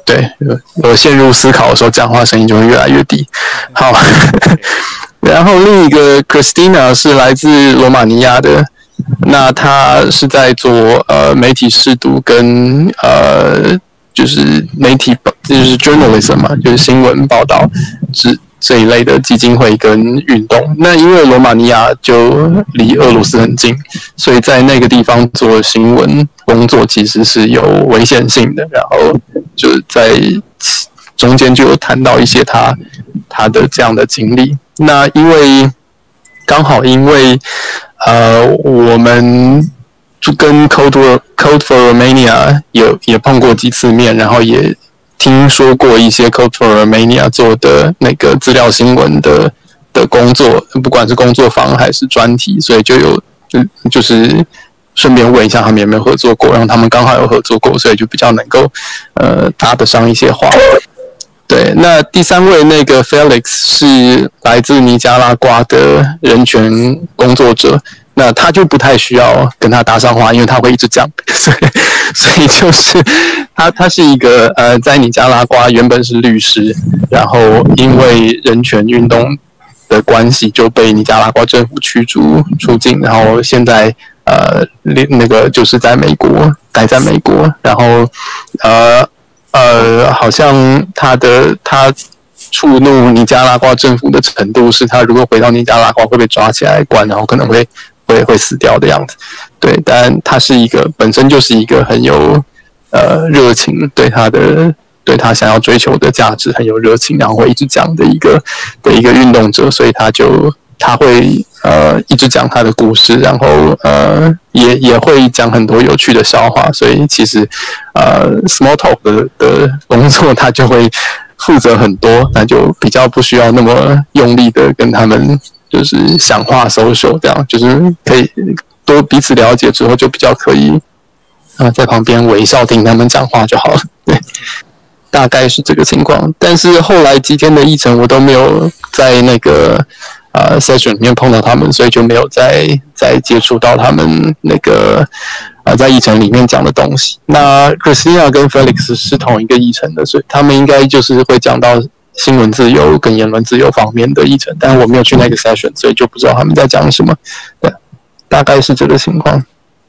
对，我陷入思考的时候，讲话声音就会越来越低。好，然后另一个 Christina 是来自罗马尼亚的，那她是在做呃媒体识读跟呃就是媒体就是 journalism 嘛，就是新闻报道这这一类的基金会跟运动。那因为罗马尼亚就离俄罗斯很近，所以在那个地方做新闻工作其实是有危险性的。然后就在中间就有谈到一些他他的这样的经历。那因为刚好因为呃我们就跟 Code Code for Romania 有也碰过几次面，然后也听说过一些 Code for Romania 做的那个资料新闻的的工作，不管是工作坊还是专题，所以就有就就是顺便问一下他们有没有合作过，然后他们刚好有合作过，所以就比较能够呃搭得上一些话。对，那第三位那个 Felix 是来自尼加拉瓜的人权工作者，那他就不太需要跟他搭上话，因为他会一直讲，所以所以就是他他是一个呃在尼加拉瓜原本是律师，然后因为人权运动的关系就被尼加拉瓜政府驱逐出境，然后现在呃那个就是在美国待在美国，然后呃呃好像他的他触怒尼加拉瓜政府的程度是，他如果回到尼加拉瓜会被抓起来关，然后可能会会会死掉的样子。对，但他是一个本身就是一个很有呃热情，对他的对他想要追求的价值很有热情，然后会一直讲的一个的一个运动者，所以他就他会呃一直讲他的故事，然后呃也也会讲很多有趣的笑话，所以其实呃 small talk 的的工作他就会负责很多，那就比较不需要那么用力的跟他们就是想话 social 这样，就是可以多彼此了解之后就比较可以啊、呃、在旁边微笑听他们讲话就好了。对，大概是这个情况。但是后来几天的议程我都没有在那个呃 session 里面碰到他们，所以就没有再再接触到他们那个呃在议程里面讲的东西。那 Christina 跟 Felix 是同一个议程的，所以他们应该就是会讲到新闻自由跟言论自由方面的议程，但我没有去那个 session， 所以就不知道他们在讲什么。对，大概是这个情况。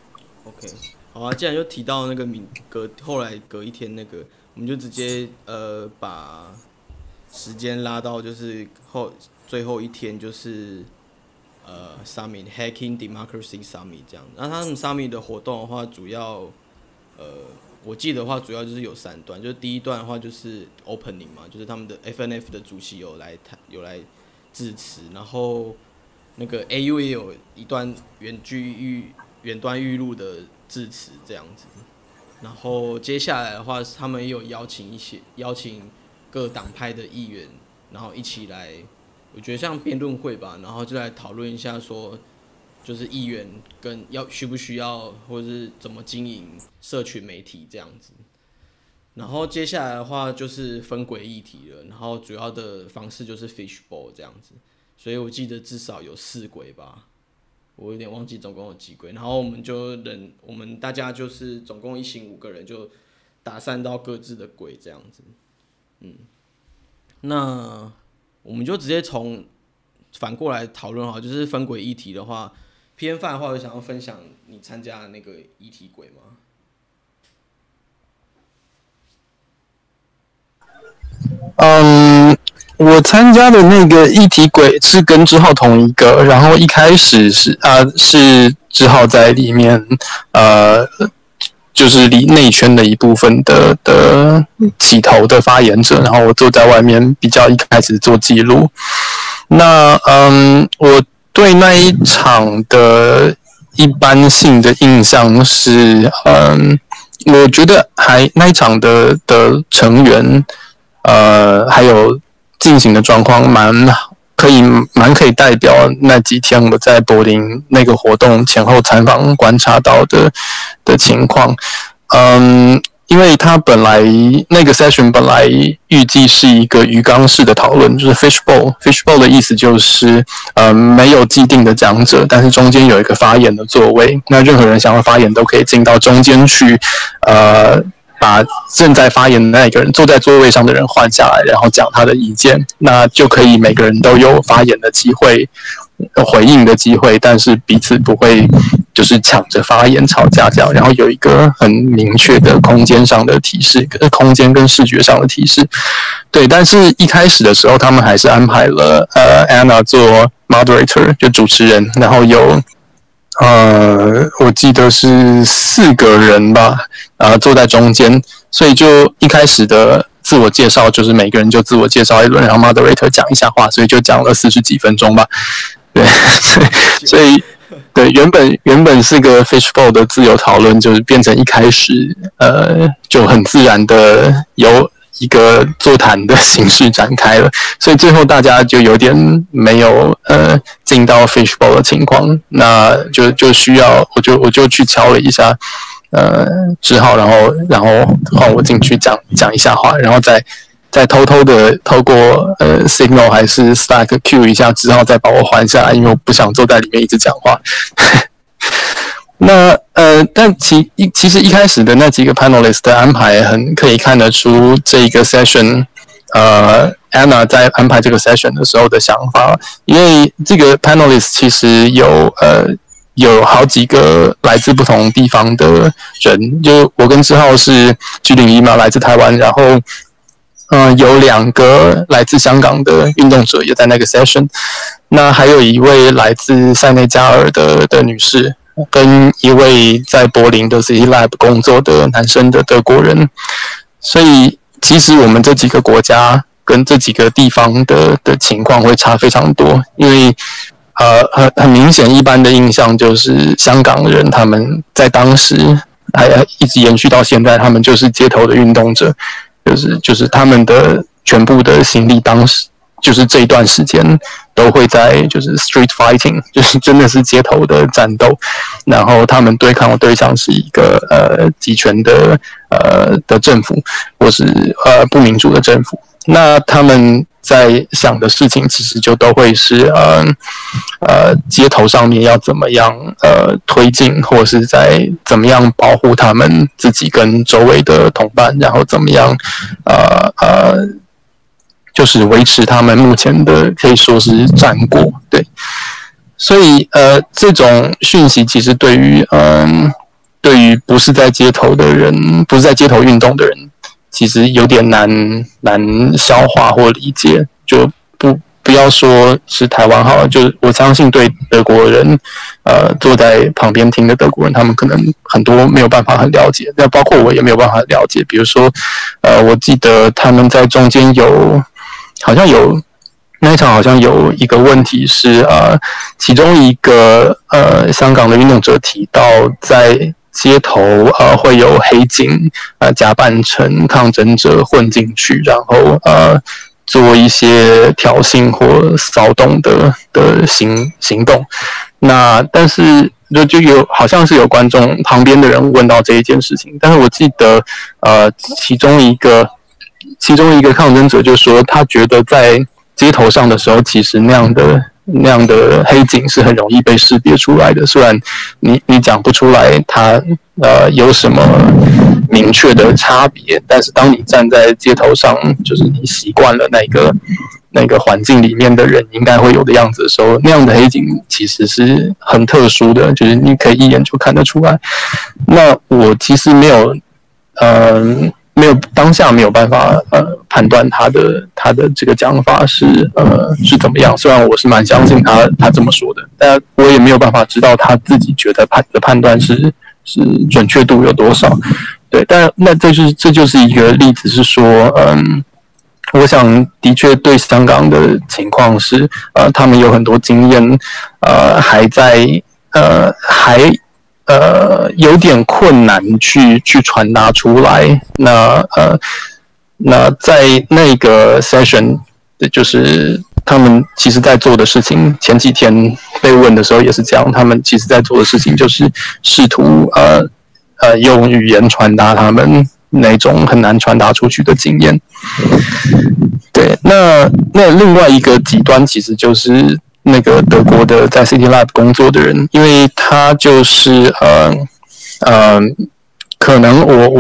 OK， 好啊，既然就提到那个明隔后来隔一天那个，我们就直接呃把时间拉到就是后最后一天，就是呃 Summit Hacking Democracy Summit 这样。那他们 Summit 的活动的话，主要呃我记得的话，主要就是有三段，就是第一段的话就是 opening 嘛，就是他们的 F N F 的主席有来谈有来致辞，然后那个 A U 也有一段远距预远端预录的致辞这样子。然后接下来的话，他们也有邀请一些邀请各党派的议员，然后一起来，我觉得像辩论会吧，然后就来讨论一下说，就是议员跟要需不需要，或者是怎么经营社群媒体这样子。然后接下来的话就是分轨议题了，然后主要的方式就是 fishbowl 这样子，所以我记得至少有四轨吧。我有点忘记总共有几轨，然后我们就人，我们大家就是总共一行五个人就打散到各自的轨这样子，嗯，那我们就直接从反过来讨论好，就是分轨议题的话 ，P N 范的话，有想要分享你参加的那个议题轨吗？ 嗯。我参加的那个议题轨是跟之后同一个，然后一开始是啊、呃、是之后在里面呃就是里内圈的一部分的的起头的发言者，然后我坐在外面比较一开始做记录。那嗯，我对那一场的一般性的印象是，嗯，我觉得还那一场的的成员呃还有进行的状况蛮可以蛮可以代表那几天我在柏林那个活动前后参访观察到的的情况。嗯，因为他本来那个 session 本来预计是一个鱼缸式的讨论，就是 fishbowl fishbowl 的意思就是呃没有既定的讲者，但是中间有一个发言的座位，那任何人想要发言都可以进到中间去呃把正在发言的那一个人坐在座位上的人换下来，然后讲他的意见，那就可以每个人都有发言的机会、回应的机会，但是彼此不会就是抢着发言吵架这样，然后有一个很明确的空间上的提示，空间跟视觉上的提示。对，但是一开始的时候，他们还是安排了呃 Anna 做 moderator 就主持人，然后有呃我记得是四个人吧，呃坐在中间，所以就一开始的自我介绍就是每个人就自我介绍一轮，然后 moderator 讲一下话，所以就讲了四十几分钟吧。对，所以对原本原本是个 fishbowl 的自由讨论，就是变成一开始呃就很自然的由一个座谈的形式展开了，所以最后大家就有点没有呃进到 fishbowl 的情况，那就就需要我就我就去敲了一下呃只好然后然后换我进去讲讲一下话，然后再再偷偷的透过呃 Signal 还是 Slack Q 一下，只好再把我换下来，因为我不想坐在里面一直讲话。那呃，但其其实一开始的那几个 panelist 的安排很可以看得出这个 session， 呃 ，Anna 在安排这个 session 的时候的想法，因为这个 panelist 其实有呃有好几个来自不同地方的人，就我跟志浩是 G 零一嘛，来自台湾，然后嗯、呃、有两个来自香港的运动者也在那个 session， 那还有一位来自塞内加尔的的女士。跟一位在柏林的 City Lab 工作的男生的德国人，所以其实我们这几个国家跟这几个地方的的情况会差非常多，因为呃很很明显，一般的印象就是香港人他们在当时还一直延续到现在，他们就是街头的运动者，就是就是他们的全部的心力当时。就是这一段时间都会在就是 street fighting， 就是真的是街头的战斗，然后他们对抗的对象是一个呃集权的呃的政府，或是呃不民主的政府。那他们在想的事情其实就都会是呃呃街头上面要怎么样呃推进，或是在怎么样保护他们自己跟周围的同伴，然后怎么样呃呃。就是维持他们目前的可以说是战果，对，所以呃这种讯息其实对于嗯、呃、对于不是在街头的人，不是在街头运动的人，其实有点难难消化或理解，就不不要说是台湾好了，就我相信对德国人，呃坐在旁边听的德国人，他们可能很多没有办法很了解，那包括我也没有办法了解，比如说呃我记得他们在中间有。好像有那一场，好像有一个问题是呃，其中一个呃香港的运动者提到，在街头呃会有黑警呃假扮成抗争者混进去，然后呃做一些挑衅或骚动的的行行动。那但是就就有好像是有观众旁边的人问到这一件事情，但是我记得呃其中一个。其中一个抗争者就说，他觉得在街头上的时候，其实那样的那样的黑警是很容易被识别出来的。虽然你你讲不出来他呃有什么明确的差别，但是当你站在街头上，就是你习惯了那个那个环境里面的人应该会有的样子的时候，那样的黑警其实是很特殊的，就是你可以一眼就看得出来。那我其实没有嗯。呃没有当下没有办法呃判断他的他的这个讲法是呃是怎么样，虽然我是蛮相信他他这么说的，但我也没有办法知道他自己觉得判的判断是是准确度有多少。对，但那这就是这就是一个例子，是说嗯，我想的确对香港的情况是呃他们有很多经验呃还在呃还。呃，有点困难去去传达出来。那呃，那在那个 session， 就是他们其实在做的事情，前几天被问的时候也是这样，他们其实在做的事情就是试图呃呃用语言传达他们那种很难传达出去的经验。对，那那另外一个极端其实就是。那个德国的在 City Lab 工作的人，因为他就是呃呃，可能我我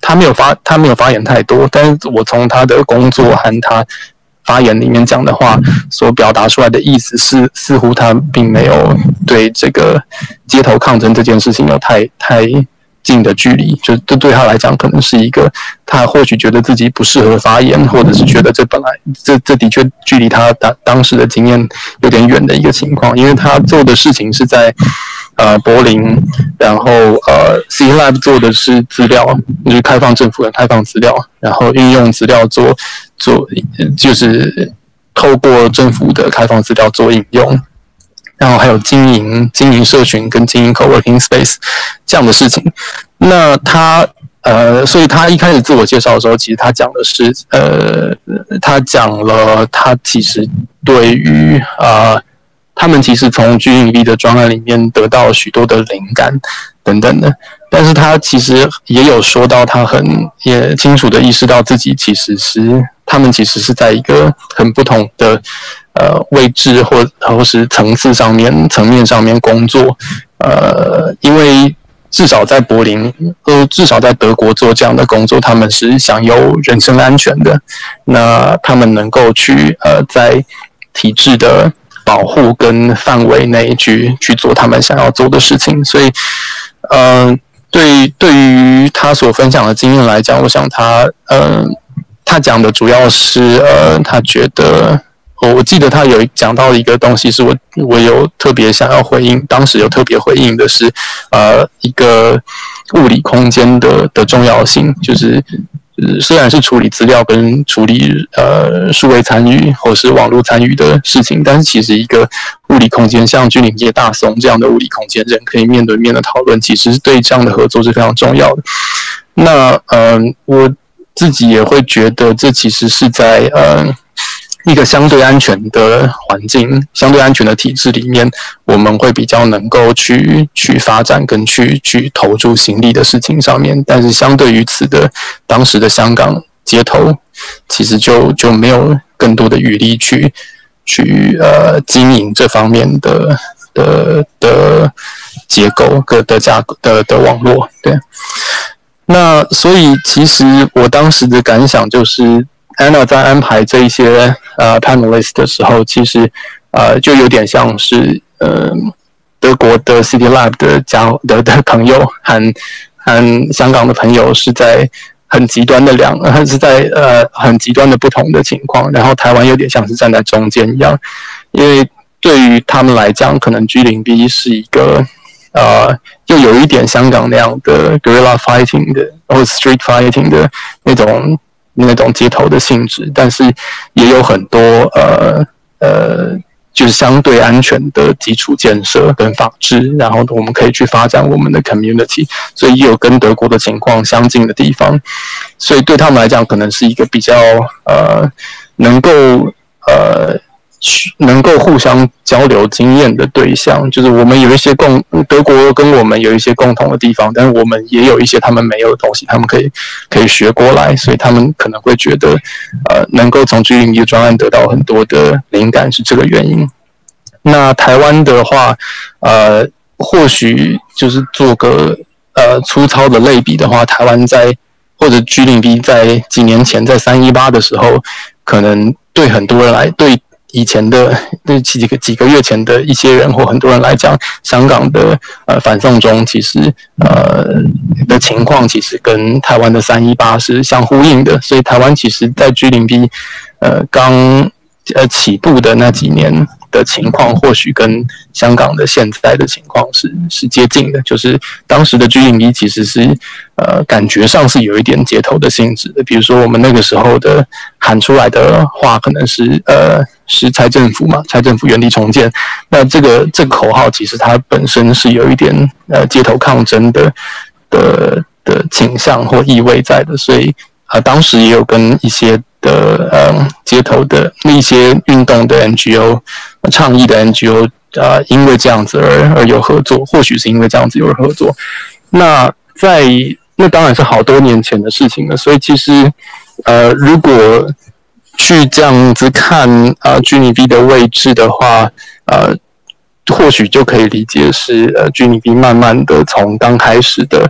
他没有发他没有发言太多，但是我从他的工作和他发言里面讲的话所表达出来的意思是，似乎他并没有对这个街头抗争这件事情有太太近的距离，就这对他来讲可能是一个他或许觉得自己不适合发言，或者是觉得这本来这这的确距离他当当时的经验有点远的一个情况，因为他做的事情是在呃柏林，然后呃 C Lab 做的是资料，就是开放政府的开放资料，然后运用资料做做就是透过政府的开放资料做应用。然后还有经营经营社群跟经营 coworking space 这样的事情。那他呃，所以他一开始自我介绍的时候，其实他讲的是呃，他讲了他其实对于啊、呃，他们其实从 G 零 V 的专案里面得到许多的灵感等等的。但是他其实也有说到，他很也清楚的意识到自己其实是他们其实是在一个很不同的呃位置或或是层次上面层面上面工作，呃，因为至少在柏林，呃，至少在德国做这样的工作，他们是享有人身安全的，那他们能够去呃在体制的保护跟范围内去去做他们想要做的事情，所以呃。对，对于他所分享的经验来讲，我想他，呃，他讲的主要是，呃，他觉得，我记得他有讲到一个东西，是我我有特别想要回应，当时有特别回应的是，呃，一个物理空间的的重要性，就是。虽然是处理资料跟处理呃数位参与或是网络参与的事情，但是其实一个物理空间，像君临街大松这样的物理空间，人可以面对面的讨论，其实对这样的合作是非常重要的。那呃，我自己也会觉得，这其实是在呃一个相对安全的环境、相对安全的体制里面，我们会比较能够去去发展跟去去投注心力的事情上面。但是相对于此的，当时的香港街头，其实就就没有更多的余力去去呃经营这方面的的的结构的的架构的的网络。对，那所以其实我当时的感想就是。Anna 在安排这一些呃 panelist 的时候，其实呃就有点像是呃德国的 City Lab 的家的的朋友和和香港的朋友是在很极端的两，是在呃很极端的不同的情况，然后台湾有点像是站在中间一样，因为对于他们来讲，可能 G 零 V 是一个呃又有一点香港那样的 guerrilla fighting 的或 street fighting 的那种。那种街头的性质，但是也有很多呃呃，就是相对安全的基础建设跟法治，然后我们可以去发展我们的 community， 所以也有跟德国的情况相近的地方，所以对他们来讲，可能是一个比较呃能够呃。能够互相交流经验的对象，就是我们有一些共德国跟我们有一些共同的地方，但是我们也有一些他们没有的东西，他们可以可以学过来，所以他们可能会觉得，呃，能够从 G 零 V 的专案得到很多的灵感是这个原因。那台湾的话，呃，或许就是做个呃粗糙的类比的话，台湾在或者 G 零 V 在几年前在三一八的时候，可能对很多人来对。以前的对几个几个月前的一些人或很多人来讲，香港的呃反送中其实呃的情况其实跟台湾的三一八是相呼应的，所以台湾其实在 G 零 V 呃刚呃起步的那几年的情况，或许跟香港的现在的情况是是接近的，就是当时的 G 零 V 其实是呃感觉上是有一点街头的性质的，比如说我们那个时候的喊出来的话，可能是呃是拆政府嘛，拆政府原地重建，那这个这个口号其实它本身是有一点呃街头抗争的的的倾向或意味在的，所以啊、呃、当时也有跟一些的呃街头的一些运动的 N G O 倡议的 N G O 啊、呃，因为这样子而而有合作，或许是因为这样子有合作。那在那当然是好多年前的事情了，所以其实呃如果去这样子看啊 G 零 V 的位置的话，呃或许就可以理解是呃 G 零 V 慢慢的从刚开始的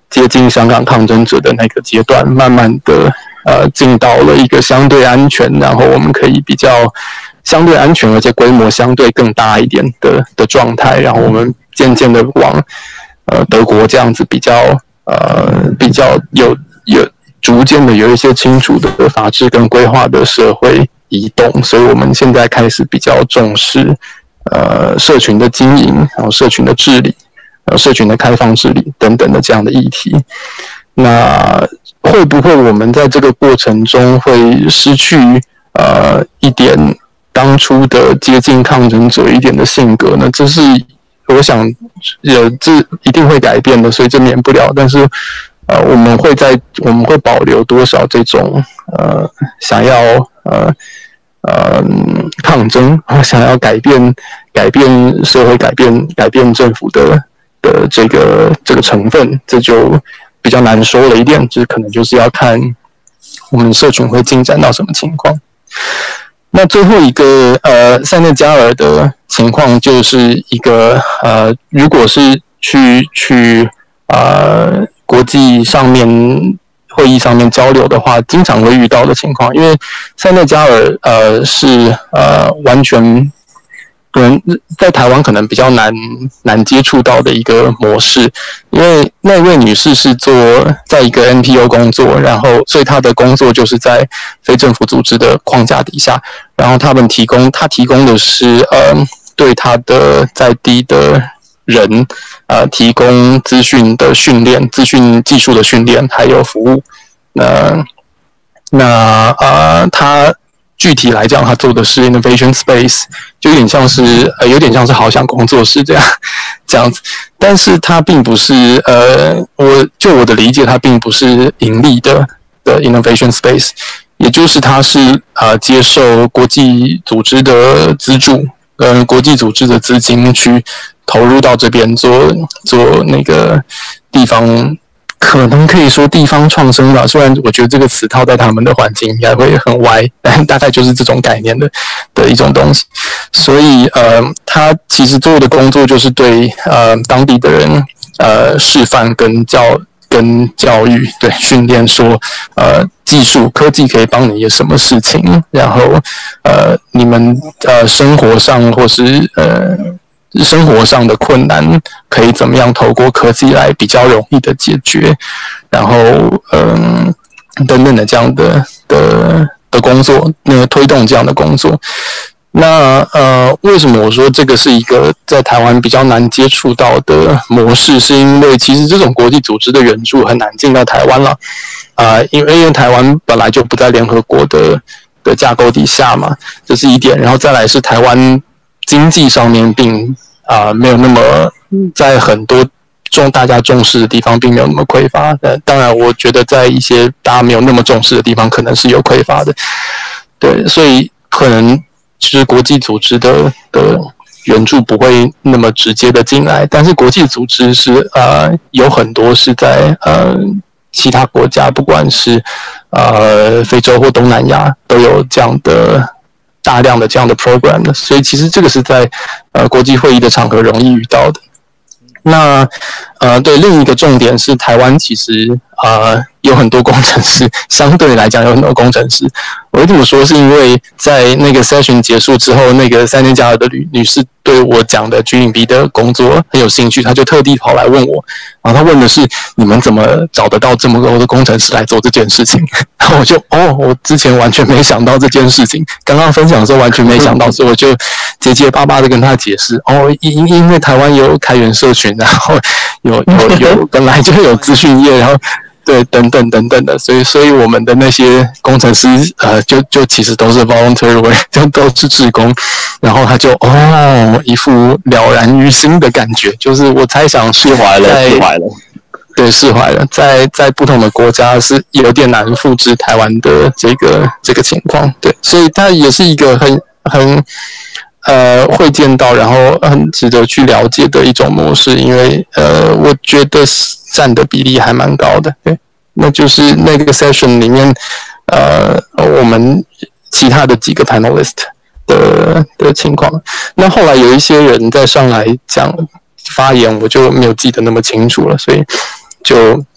接近香港抗争者的那个阶段，慢慢的呃进到了一个相对安全，然后我们可以比较相对安全，而且规模相对更大一点的的状态，然后我们渐渐的往呃德国这样子比较呃比较有有逐渐的有一些清楚的法治跟规划的社会移动，所以我们现在开始比较重视呃社群的经营，然后社群的治理。社群的开放治理等等的这样的议题，那会不会我们在这个过程中会失去呃一点当初的接近抗争者一点的性格呢？这是我想呃这一定会改变的，所以这免不了。但是呃我们会在我们会保留多少这种呃想要呃呃抗争，想要改变改变社会、改变改变政府的。的这个这个成分，这就比较难说了一点，这可能就是要看我们社群会进展到什么情况。那最后一个呃，塞内加尔的情况就是一个呃，如果是去去呃国际上面会议上面交流的话，经常会遇到的情况，因为塞内加尔呃是呃完全。可能在台湾可能比较难难接触到的一个模式，因为那位女士是做在一个 N P O 工作，然后所以她的工作就是在非政府组织的框架底下，然后他们提供她提供的是呃对她的在地的人呃提供资讯的训练、资讯技术的训练还有服务。那那呃她。具体来讲，他做的是 innovation space， 就有点像是呃，有点像是好想工作室这样这样子，但是它并不是呃，我就我的理解，它并不是盈利的的 innovation space， 也就是它是呃接受国际组织的资助，跟国际组织的资金去投入到这边做做那个地方。可能可以说地方创生吧，虽然我觉得这个词套在他们的环境应该会很歪，但大概就是这种概念的的一种东西。所以呃，他其实做的工作就是对呃当地的人呃示范跟教跟教育对训练说呃技术科技可以帮你什么事情，然后呃你们呃生活上或是呃。生活上的困难可以怎么样透过科技来比较容易的解决，然后嗯等等的这样的的的工作，那个推动这样的工作。那呃为什么我说这个是一个在台湾比较难接触到的模式，是因为其实这种国际组织的援助很难进到台湾了啊、呃，因为因为台湾本来就不在联合国的的架构底下嘛，这是一点，然后再来是台湾。经济上面并啊、呃、没有那么在很多重大家重视的地方并没有那么匮乏，呃，当然我觉得在一些大家没有那么重视的地方可能是有匮乏的，对，所以可能其实国际组织的的援助不会那么直接的进来，但是国际组织是呃有很多是在呃其他国家，不管是呃非洲或东南亚都有这样的。大量的这样的 program 的，所以其实这个是在呃国际会议的场合容易遇到的。那呃对，另一个重点是台湾其实呃有很多工程师，相对来讲有很多工程师。我会这么说是因为在那个 session 结束之后，那个塞内加尔的女女士对我讲的 G 零 B 的工作很有兴趣，她就特地跑来问我，然后她问的是你们怎么找得到这么多的工程师来做这件事情？然后我就哦，我之前完全没想到这件事情，刚刚分享的时候完全没想到，所以我就结结巴巴的跟她解释，哦，因因为台湾有开源社群，然后有有有本来就有资讯业，然后。对，等等等等的，所以所以我们的那些工程师，呃，就就其实都是 voluntary， 就都是志工，然后他就哦一副了然于心的感觉，就是我猜想释怀了，释怀了， 对，释怀了，在在不同的国家是有点难复制台湾的这个这个情况，对，所以它也是一个很很。呃，会见到，然后很值得去了解的一种模式，因为呃，我觉得占的比例还蛮高的。对，那就是那个 session 里面，呃，我们其他的几个 panelist 的的情况。那后来有一些人再上来讲发言，我就没有记得那么清楚了，所以就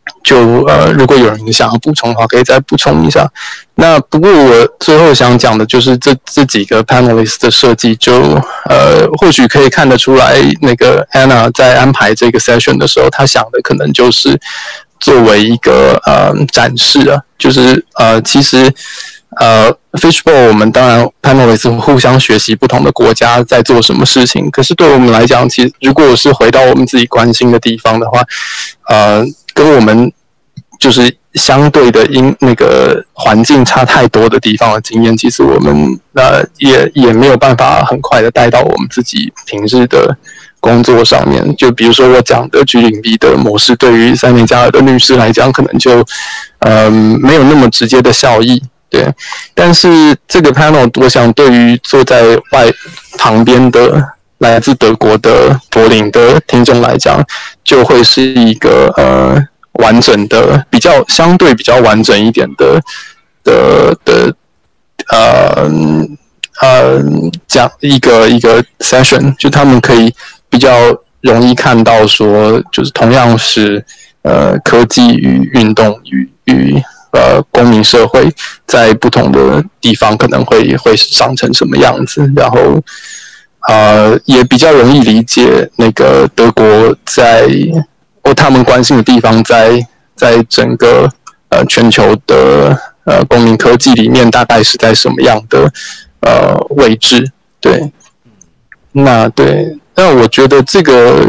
就呃，如果有人想要补充的话，可以再补充一下。那不过我最后想讲的就是这这几个 panelist 的设计就，就呃，或许可以看得出来，那个 Anna 在安排这个 session 的时候，她想的可能就是作为一个呃展示啊，就是呃，其实呃 Fishbowl 我们当然 panelist 互相学习不同的国家在做什么事情，可是对我们来讲，其实如果是回到我们自己关心的地方的话，呃。跟我们就是相对的因那个环境差太多的地方的经验，其实我们呃也也没有办法很快的带到我们自己平日的工作上面。就比如说我讲的 G 零 B 的模式，对于三年加尔的律师来讲，可能就呃没有那么直接的效益。对，但是这个 panel 我想对于坐在外旁边的来自德国的柏林的听众来讲，就会是一个呃完整的、比较相对比较完整一点的的的呃呃讲一个一个 session， 就他们可以比较容易看到说，就是同样是呃科技与运动与与呃公民社会在不同的地方可能会会长成什么样子，然后。呃，也比较容易理解那个德国在或他们关心的地方在，在在整个呃全球的呃公民科技里面，大概是在什么样的呃位置？对，那对，那我觉得这个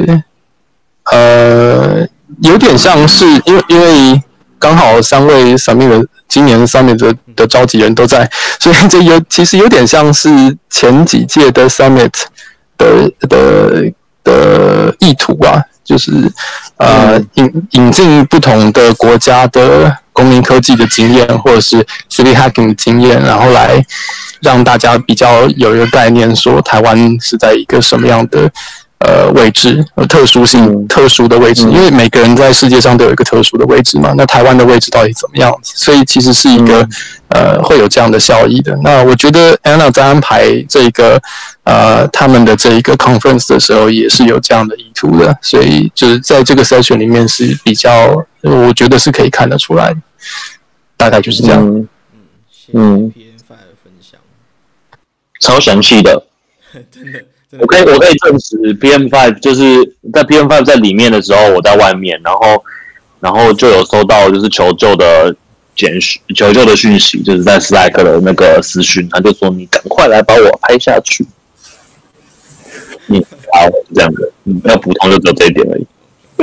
呃有点像是因为因为刚好三位 Summit 的今年 Summit 的的召集人都在，所以这有其实有点像是前几届的 Summit 的的的意图啊，就是呃引引进不同的国家的公民科技的经验，或者是 City Hacking 的经验，然后来让大家比较有一个概念，说台湾是在一个什么样的。呃，位置，特殊性、特殊的位置，因为每个人在世界上都有一个特殊的位置嘛。那台湾的位置到底怎么样子？所以其实是一个呃会有这样的效益的。那我觉得 Anna 在安排这个呃他们的这一个 conference 的时候，也是有这样的意图的。所以就是在这个 session 里面是比较，我觉得是可以看得出来的。大概就是这样。 嗯，嗯 ，P M five 的分享， 超详细的， 真的。 我可以，我可以证实 P M 五 就是在 P M 五 在里面的时候，我在外面，然后，然后就有收到就是求救的简讯，求救的讯息，就是在 Slack 的那个私讯，他就说你赶快来把我拍下去。你好，这样的，你要补充就只有这一点而已。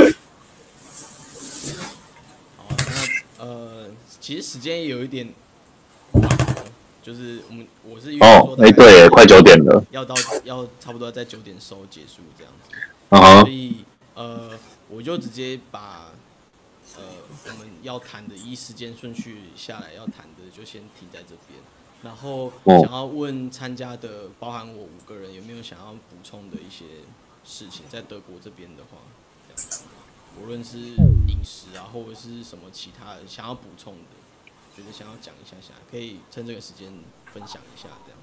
好，那呃，其实时间也有一点。就是我们我是预计哦，哎、欸，对，快九点了， 要到要差不多在九点收结束这样子， uh-huh. 所以呃，我就直接把呃我们要谈的依时间顺序下来要谈的就先停在这边，然后想要问参加的，包含我五个人有没有想要补充的一些事情，在德国这边的话，无论是饮食啊，或者是什么其他的想要补充的。觉得想要讲一下下，可以趁这个时间分享一下这样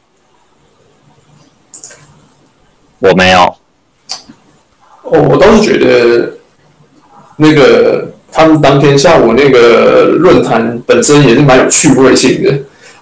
子。 我没有。 哦，我倒是觉得那个他们当天下午那个论坛本身也是蛮有趣味性的，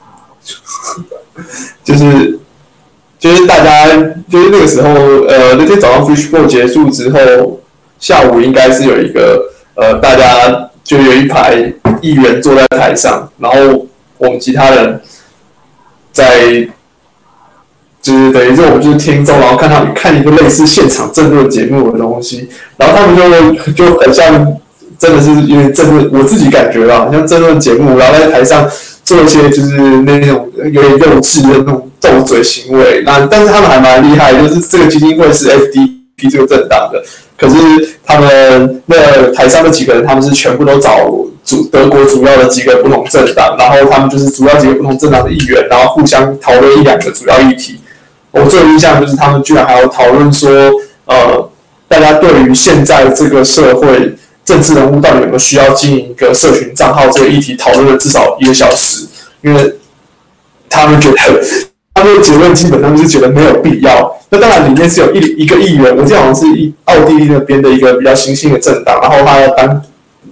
就是就是大家就是那个时候呃那天早上 Fishbowl 结束之后，下午应该是有一个呃大家。就有一排议员坐在台上，然后我们其他人在，就是等于是我们就是听众，然后看他们看一个类似现场政论节目的东西，然后他们就就很像，真的是有点政论，我自己感觉到很像政论节目，然后在台上做一些就是那种有点幼稚的那种斗嘴行为，那但是他们还蛮厉害，就是这个基金会是 F D P 这个政党的。可是他们那台上的几个人，他们是全部都找主德国主要的几个不同政党，然后他们就是主要几个不同政党的议员，然后互相讨论一两个主要议题。我最有印象就是他们居然还要讨论说，呃，大家对于现在这个社会政治人物到底有没有需要经营一个社群账号这个议题，讨论了至少一个小时，因为他们觉得。他们的结论基本上就是觉得没有必要。那当然里面是有一一个议员，我记得好像是奥地利那边的一个比较新兴的政党，然后他要担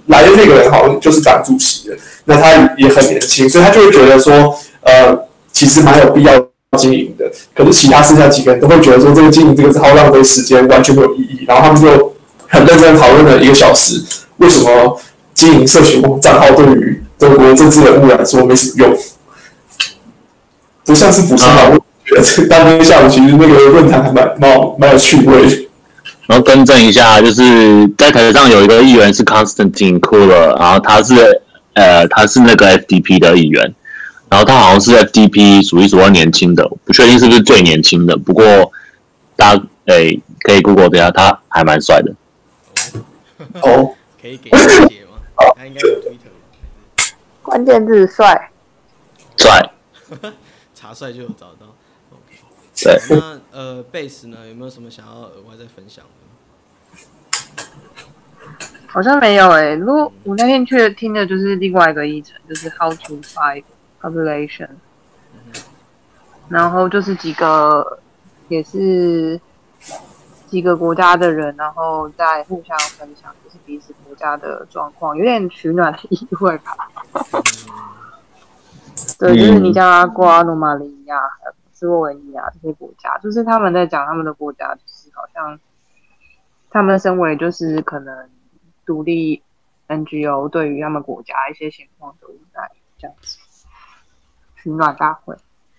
来的那个人好像就是党主席的，那他也很年轻，所以他就会觉得说，呃，其实蛮有必要经营的。可是其他剩下几个人都会觉得说，这个经营这个超浪费时间，完全没有意义。然后他们就很认真讨论了一个小时，为什么经营社群账号对于德国政治人物来说没什么用，不像是补充吧？我觉得当天下午其实那个论坛还蛮蛮蛮有趣味的。 然后更正一下，就是在台上有一个议员是 Konstantin Kuler， 然后他是呃他是那个 F D P 的议员，然后他好像是 F D P 数一数二年轻的，不确定是不是最年轻的，不过大家诶可以 Google 一下，他还蛮帅的。 哦， 可以给他解吗？他应该有 Twitter。 关键字帅， 帅， 查帅就有找到。OK。 对。 那呃，贝斯呢，有没有什么想要额外再分享的？ 好像没有诶、欸。如果我那天去听的就是另外一个议程，就是 How to Fight Population，、嗯、然后就是几个也是几个国家的人，然后再互相分享，就是彼此国家的状况，有点取暖的意味吧。嗯、对，就是尼加拉瓜、罗马尼亚、还有斯洛文尼亚这些国家，就是他们在讲他们的国家，就是好像他们身为就是可能独立 N G O 对于他们国家一些情况的无奈，这样子取暖大会。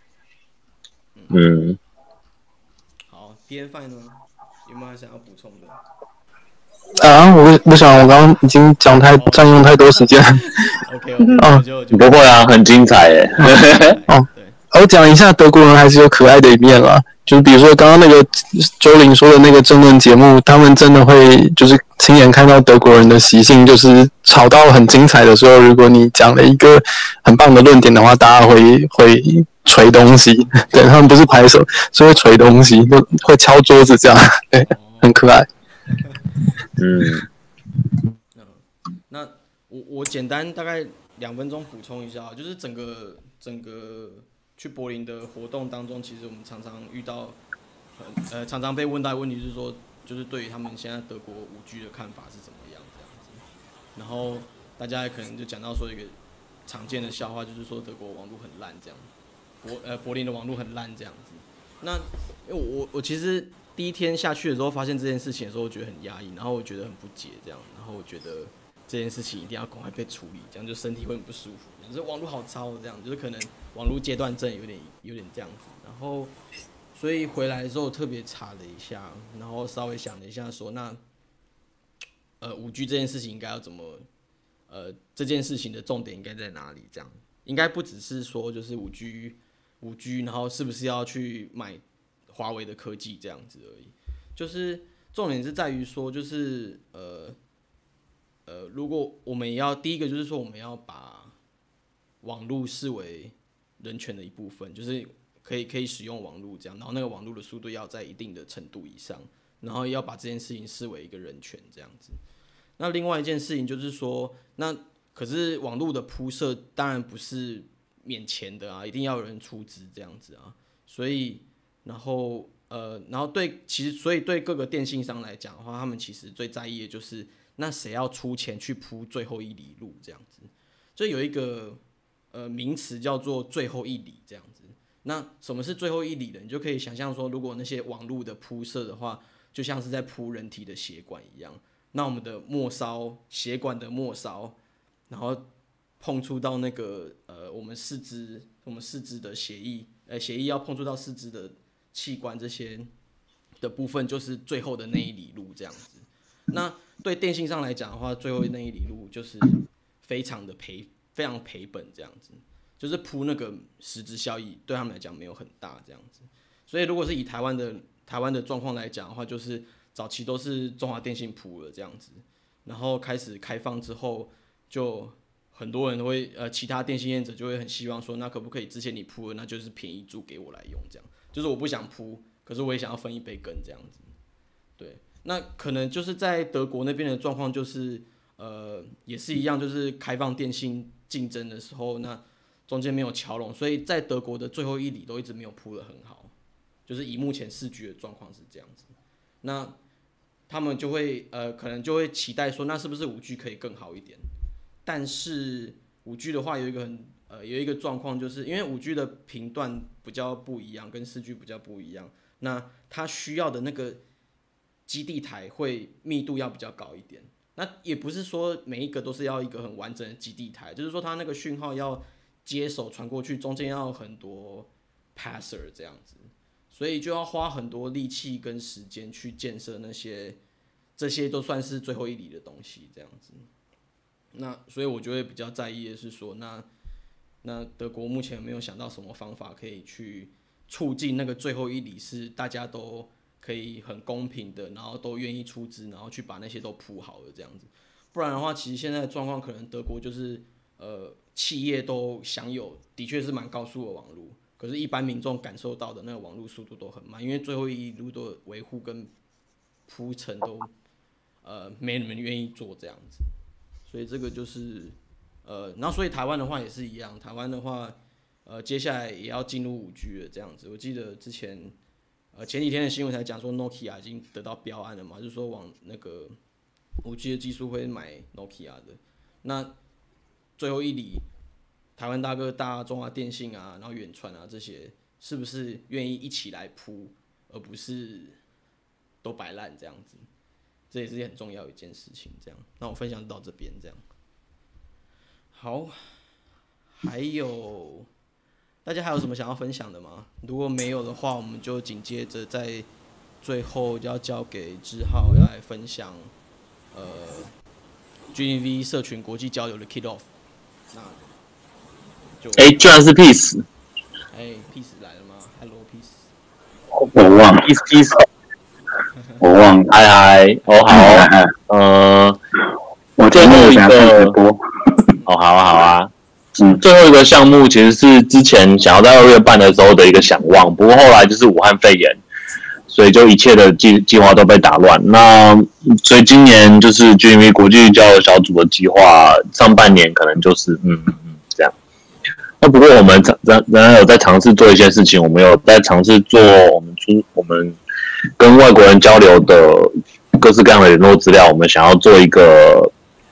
嗯， 好 ，D N five 呢，有没有想要补充的？ 啊，我不想，我刚刚已经讲太占用太多时间。 OK OK， 哦，就就不会啊，很精彩耶。 哦，我讲一下德国人还是有可爱的一面啦。就是比如说刚刚那个周玲说的那个政论节目，他们真的会就是亲眼看到德国人的习性，就是吵到很精彩的时候，如果你讲了一个很棒的论点的话，大家会会捶东西，对，他们不是拍手，是会捶东西，就会敲桌子这样，对，很可爱。 嗯， 那我我简单大概两分钟补充一下，就是整个整个去柏林的活动当中，其实我们常常遇到，呃，常常被问到的问题是说，就是对于他们现在德国五 G 的看法是怎么样这样子。然后大家可能就讲到说一个常见的笑话，就是说德国网络很烂这样，柏呃柏林的网络很烂这样子。那因为我我其实第一天下去的时候发现这件事情的时候，我觉得很压抑，然后我觉得很不解这样，然后我觉得这件事情一定要赶快被处理，这样就身体会很不舒服。就是网络好糟这样，就是可能网络阶段症有点有点这样子。然后所以回来的时候特别查了一下，然后稍微想了一下说，那呃五 G 这件事情应该要怎么，呃这件事情的重点应该在哪里？这样应该不只是说就是五 G 五 G， 然后是不是要去买华为的科技这样子而已，就是重点是在于说，就是呃呃，如果我们要第一个就是说，我们要把网络视为人权的一部分，就是可以可以使用网络这样，然后那个网络的速度要在一定的程度以上，然后要把这件事情视为一个人权这样子。那另外一件事情就是说，那可是网络的铺设当然不是免钱的啊，一定要有人出资这样子啊，所以。然后，呃，然后对，其实所以对各个电信商来讲的话，他们其实最在意的就是那谁要出钱去铺最后一里路这样子，就有一个呃名词叫做最后一里这样子。那什么是最后一里的？你就可以想象说，如果那些网络的铺设的话，就像是在铺人体的血管一样。那我们的末梢血管的末梢，然后碰触到那个呃我们四肢我们四肢的血液，呃血液要碰触到四肢的器官这些的部分，就是最后的那一里路这样子。那对电信上来讲的话，最后那一里路就是非常的赔，非常赔本这样子，就是铺那个实质效益对他们来讲没有很大这样子。所以如果是以台湾的台湾的状况来讲的话，就是早期都是中华电信铺了这样子，然后开始开放之后，就很多人都会呃其他电信业者就会很希望说，那可不可以之前你铺了，那就是便宜租给我来用这样。就是我不想铺，可是我也想要分一杯羹这样子，对。那可能就是在德国那边的状况，就是呃也是一样，就是开放电信竞争的时候，那中间没有桥拢，所以在德国的最后一里都一直没有铺得很好，就是以目前四 G 的状况是这样子。那他们就会呃可能就会期待说，那是不是五 G 可以更好一点？但是五 G 的话有一个很呃有一个状况，就是因为五 G 的频段比较不一样，跟四 G 比较不一样，那它需要的那个基地台会密度要比较高一点。那也不是说每一个都是要一个很完整的基地台，就是说它那个讯号要接手传过去，中间要很多 passer 这样子，所以就要花很多力气跟时间去建设那些，这些都算是最后一里的东西这样子。那所以我就会比较在意的是说，那那德国目前有没有想到什么方法可以去促进那个最后一里是大家都可以很公平的，然后都愿意出资，然后去把那些都铺好了这样子。不然的话，其实现在的状况可能德国就是呃企业都享有的确是蛮高速的网络，可是一般民众感受到的那个网络速度都很慢，因为最后一路的维护跟铺陈都呃没人愿意做这样子。所以这个就是呃，然后所以台湾的话也是一样，台湾的话呃接下来也要进入五 G 了这样子。我记得之前呃前几天的新闻才讲说 Nokia 已经得到标案了嘛，就是说往那个五 G 的技术会买 Nokia 的。那最后一里，台湾大哥大、中华电信啊，然后远传啊这些，是不是愿意一起来铺，而不是都摆烂这样子？这也是很重要的一件事情。这样，那我分享到这边这样。好，还有大家还有什么想要分享的吗？如果没有的话，我们就紧接着在最后要交给志浩来分享，呃 ，G N V 社群国际交流的 Kick Off。那就哎，居然是 Peace， 哎 ，Peace 来了吗 ？Hello Peace， 我忘了 Peace Peace， 我忘了， 嗨嗨，哦好，呃， 我最后一个播， 哦好啊好啊，嗯，最后一个项目其实是之前想要在二月办的时候的一个想望，不过后来就是武汉肺炎，所以就一切的计计划都被打乱。那所以今年就是 G N V 国际交流小组的计划，上半年可能就是嗯嗯嗯这样。那不过我们仍仍然有在尝试做一些事情，我们有在尝试做我们出我们跟外国人交流的各式各样的联络资料，我们想要做一个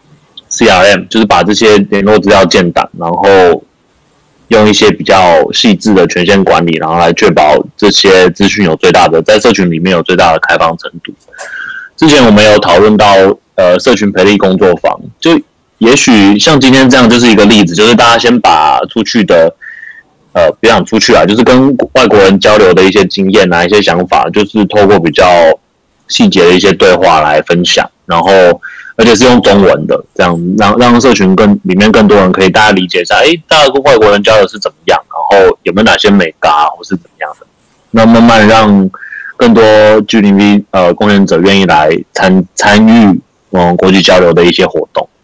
C R M， 就是把这些联络资料建档，然后用一些比较细致的权限管理，然后来确保这些资讯有最大的在社群里面有最大的开放程度。之前我们有讨论到呃社群培力工作坊，就也许像今天这样就是一个例子，就是大家先把出去的呃不想出去啊，就是跟外国人交流的一些经验啊一些想法，就是透过比较细节的一些对话来分享，然后而且是用中文的，这样让让社群更里面更多人可以大家理解一下，哎，大家跟外国人交流是怎么样，然后有没有哪些美感或是怎么样的，那慢慢让更多 G N V 呃贡献者愿意来参参与嗯国际交流的一些活动。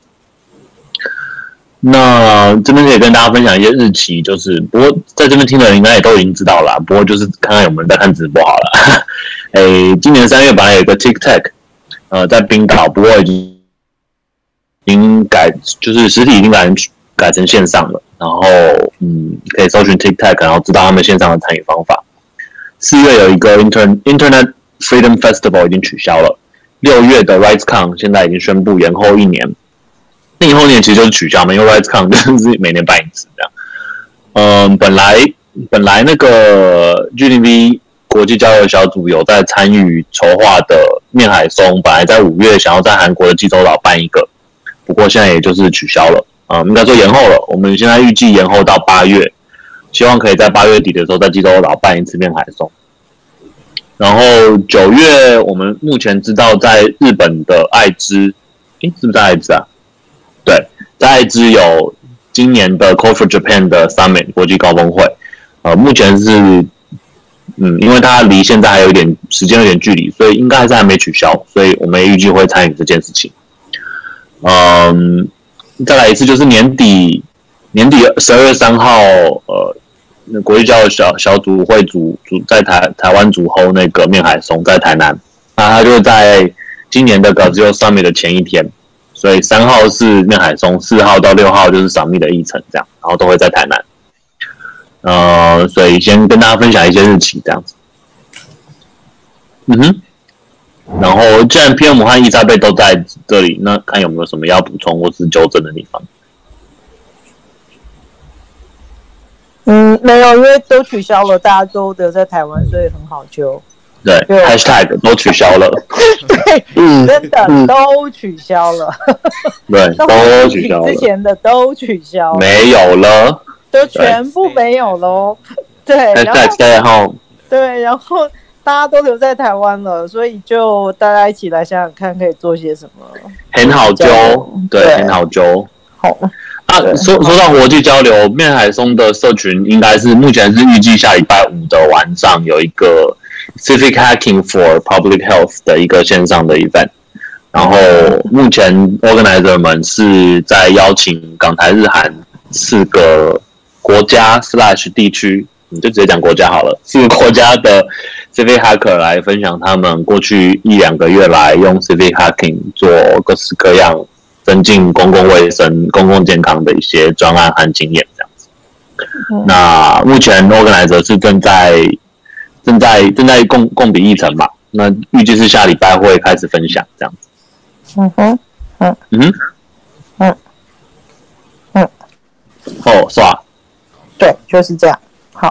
那这边可以跟大家分享一些日期，就是不过在这边听的人应该也都已经知道了，不过就是看看有没有人在看直播好了。哎，今年三月本来有一个 TikTok， 呃，在冰岛，不过已经已经改，就是实体已经改改成线上了。然后嗯，可以搜寻 TikTok， 然后知道他们线上的参与方法。四月有一个 Inter Internet Freedom Festival 已经取消了。六月的 RightsCon 现在已经宣布延后一年。那以后年其实就是取消嘛，因为 RightsCon 就是每年办一次这样。嗯，本来本来那个 G N V 国际交流小组有在参与筹划的面海松，本来在五月想要在韩国的济州岛办一个，不过现在也就是取消了，嗯，应该说延后了。我们现在预计延后到八月，希望可以在八月底的时候在济州岛办一次面海松。然后九月我们目前知道在日本的爱知，诶，是不是在爱知啊？对，在爱知有今年的 Code for Japan 的 Summit 国际高峰会，呃，目前是，嗯，因为它离现在还有一点时间有点距离，所以应该还是还没取消，所以我们也预计会参与这件事情。嗯，再来一次就是年底，年底十二月三号，呃，国际交流小小组会组组在台台湾组 hold 那个面海松在台南，那它就在今年的 Gazio Summit 的前一天。所以三号是面海松，四号到六号就是赏蜜的议程，这样，然后都会在台南。呃，所以先跟大家分享一些日期，这样子。嗯哼， 然后既然 P M 和伊莎贝都在这里，那看有没有什么要补充或是纠正的地方。 嗯，没有，因为都取消了，大家都留在台湾，所以很好揪。 对 ，hashtag 都取消了。 对，嗯，真的、嗯、都取消了。 对，都取消了。 之前的都取消了， 没有了， 都全部没有喽。对，然后然后对，然后大家都留在台湾了，所以就大家一起来想想看，可以做些什么。 很好揪，对，对很好揪。 好。 啊，说说到国际交流，面海松的社群应该是目前是预计下礼拜五的晚上有一个 Civic Hacking for Public Health 的一个线上的 event， 然后目前 organizer 们是在邀请港台日韩四个国家 slash 地区，你就直接讲国家好了，四个国家的 Civic Hacker 来分享他们过去一两个月来用 Civic Hacking 做各式各样增进公共卫生、公共健康的一些专案和经验，这样子。嗯、那目前 organizer 是正在正在正在共共笔议程嘛？那预计是下礼拜会开始分享，这样子。 嗯哼，嗯嗯嗯嗯， 哦，是吧？ 对，就是这样。好。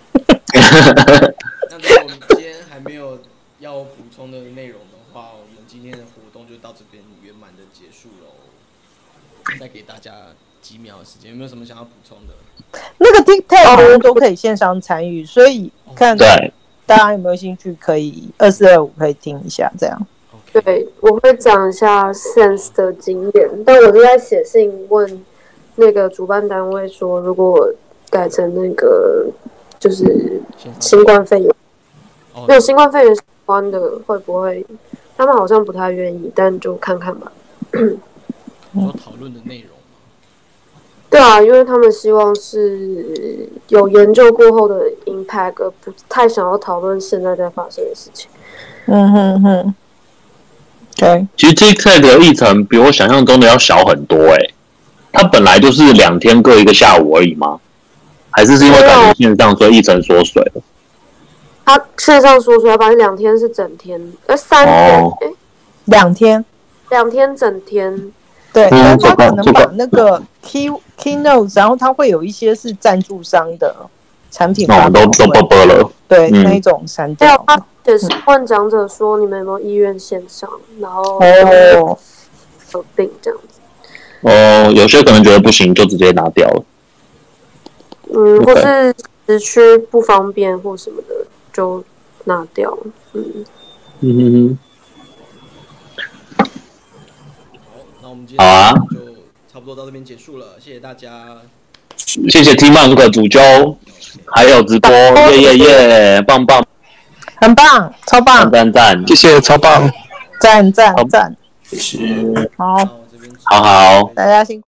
那如果我们今天还没有要补充的内容的话，我们今天的活动就到这边圆满的结束喽。再给大家几秒的时间，有没有什么想要补充的？ 那个 TikTok 都可以线上参与，所以看大家有没有兴趣，可以二四二五可以听一下，这样。 对，我会讲一下 Sense 的经验，但我就在写信问那个主办单位说，如果改成那个就是新冠肺炎，没有新冠肺炎相关的会不会？他们好像不太愿意，但就看看吧。 你说讨论的内容吗？ 对啊，因为他们希望是有研究过后的 impact， 而不太想要讨论现在在发生的事情。 嗯哼哼。对， 其实 TikTok 的议程比我想象中的要小很多哎、欸，它本来就是两天各一个下午而已吗？还是是因为改成线上，所以议程缩水了？ 它线上缩水，反正两天是整天，呃，三天，哎、哦， 两天， 两天整天。 对，但他可能把那个 key keynotes， 然后他会有一些是赞助商的产品， 哦，都都不播了。 对，嗯、那一种删掉。 他也是问讲者说，你们有没有意愿线上，然后哦合并这样子。 哦，有些可能觉得不行，就直接拿掉了。 嗯，或是时区不方便或什么的，就拿掉。嗯嗯哼哼。 那我们今天好啊， 就差不多到这边结束了，谢谢大家。 谢谢 T-Monk 主揪，还有直播，耶耶耶，棒棒， 很棒，超棒， 赞赞， 谢谢，超棒， 赞赞赞， 谢谢， 好， 好好， 大家辛苦。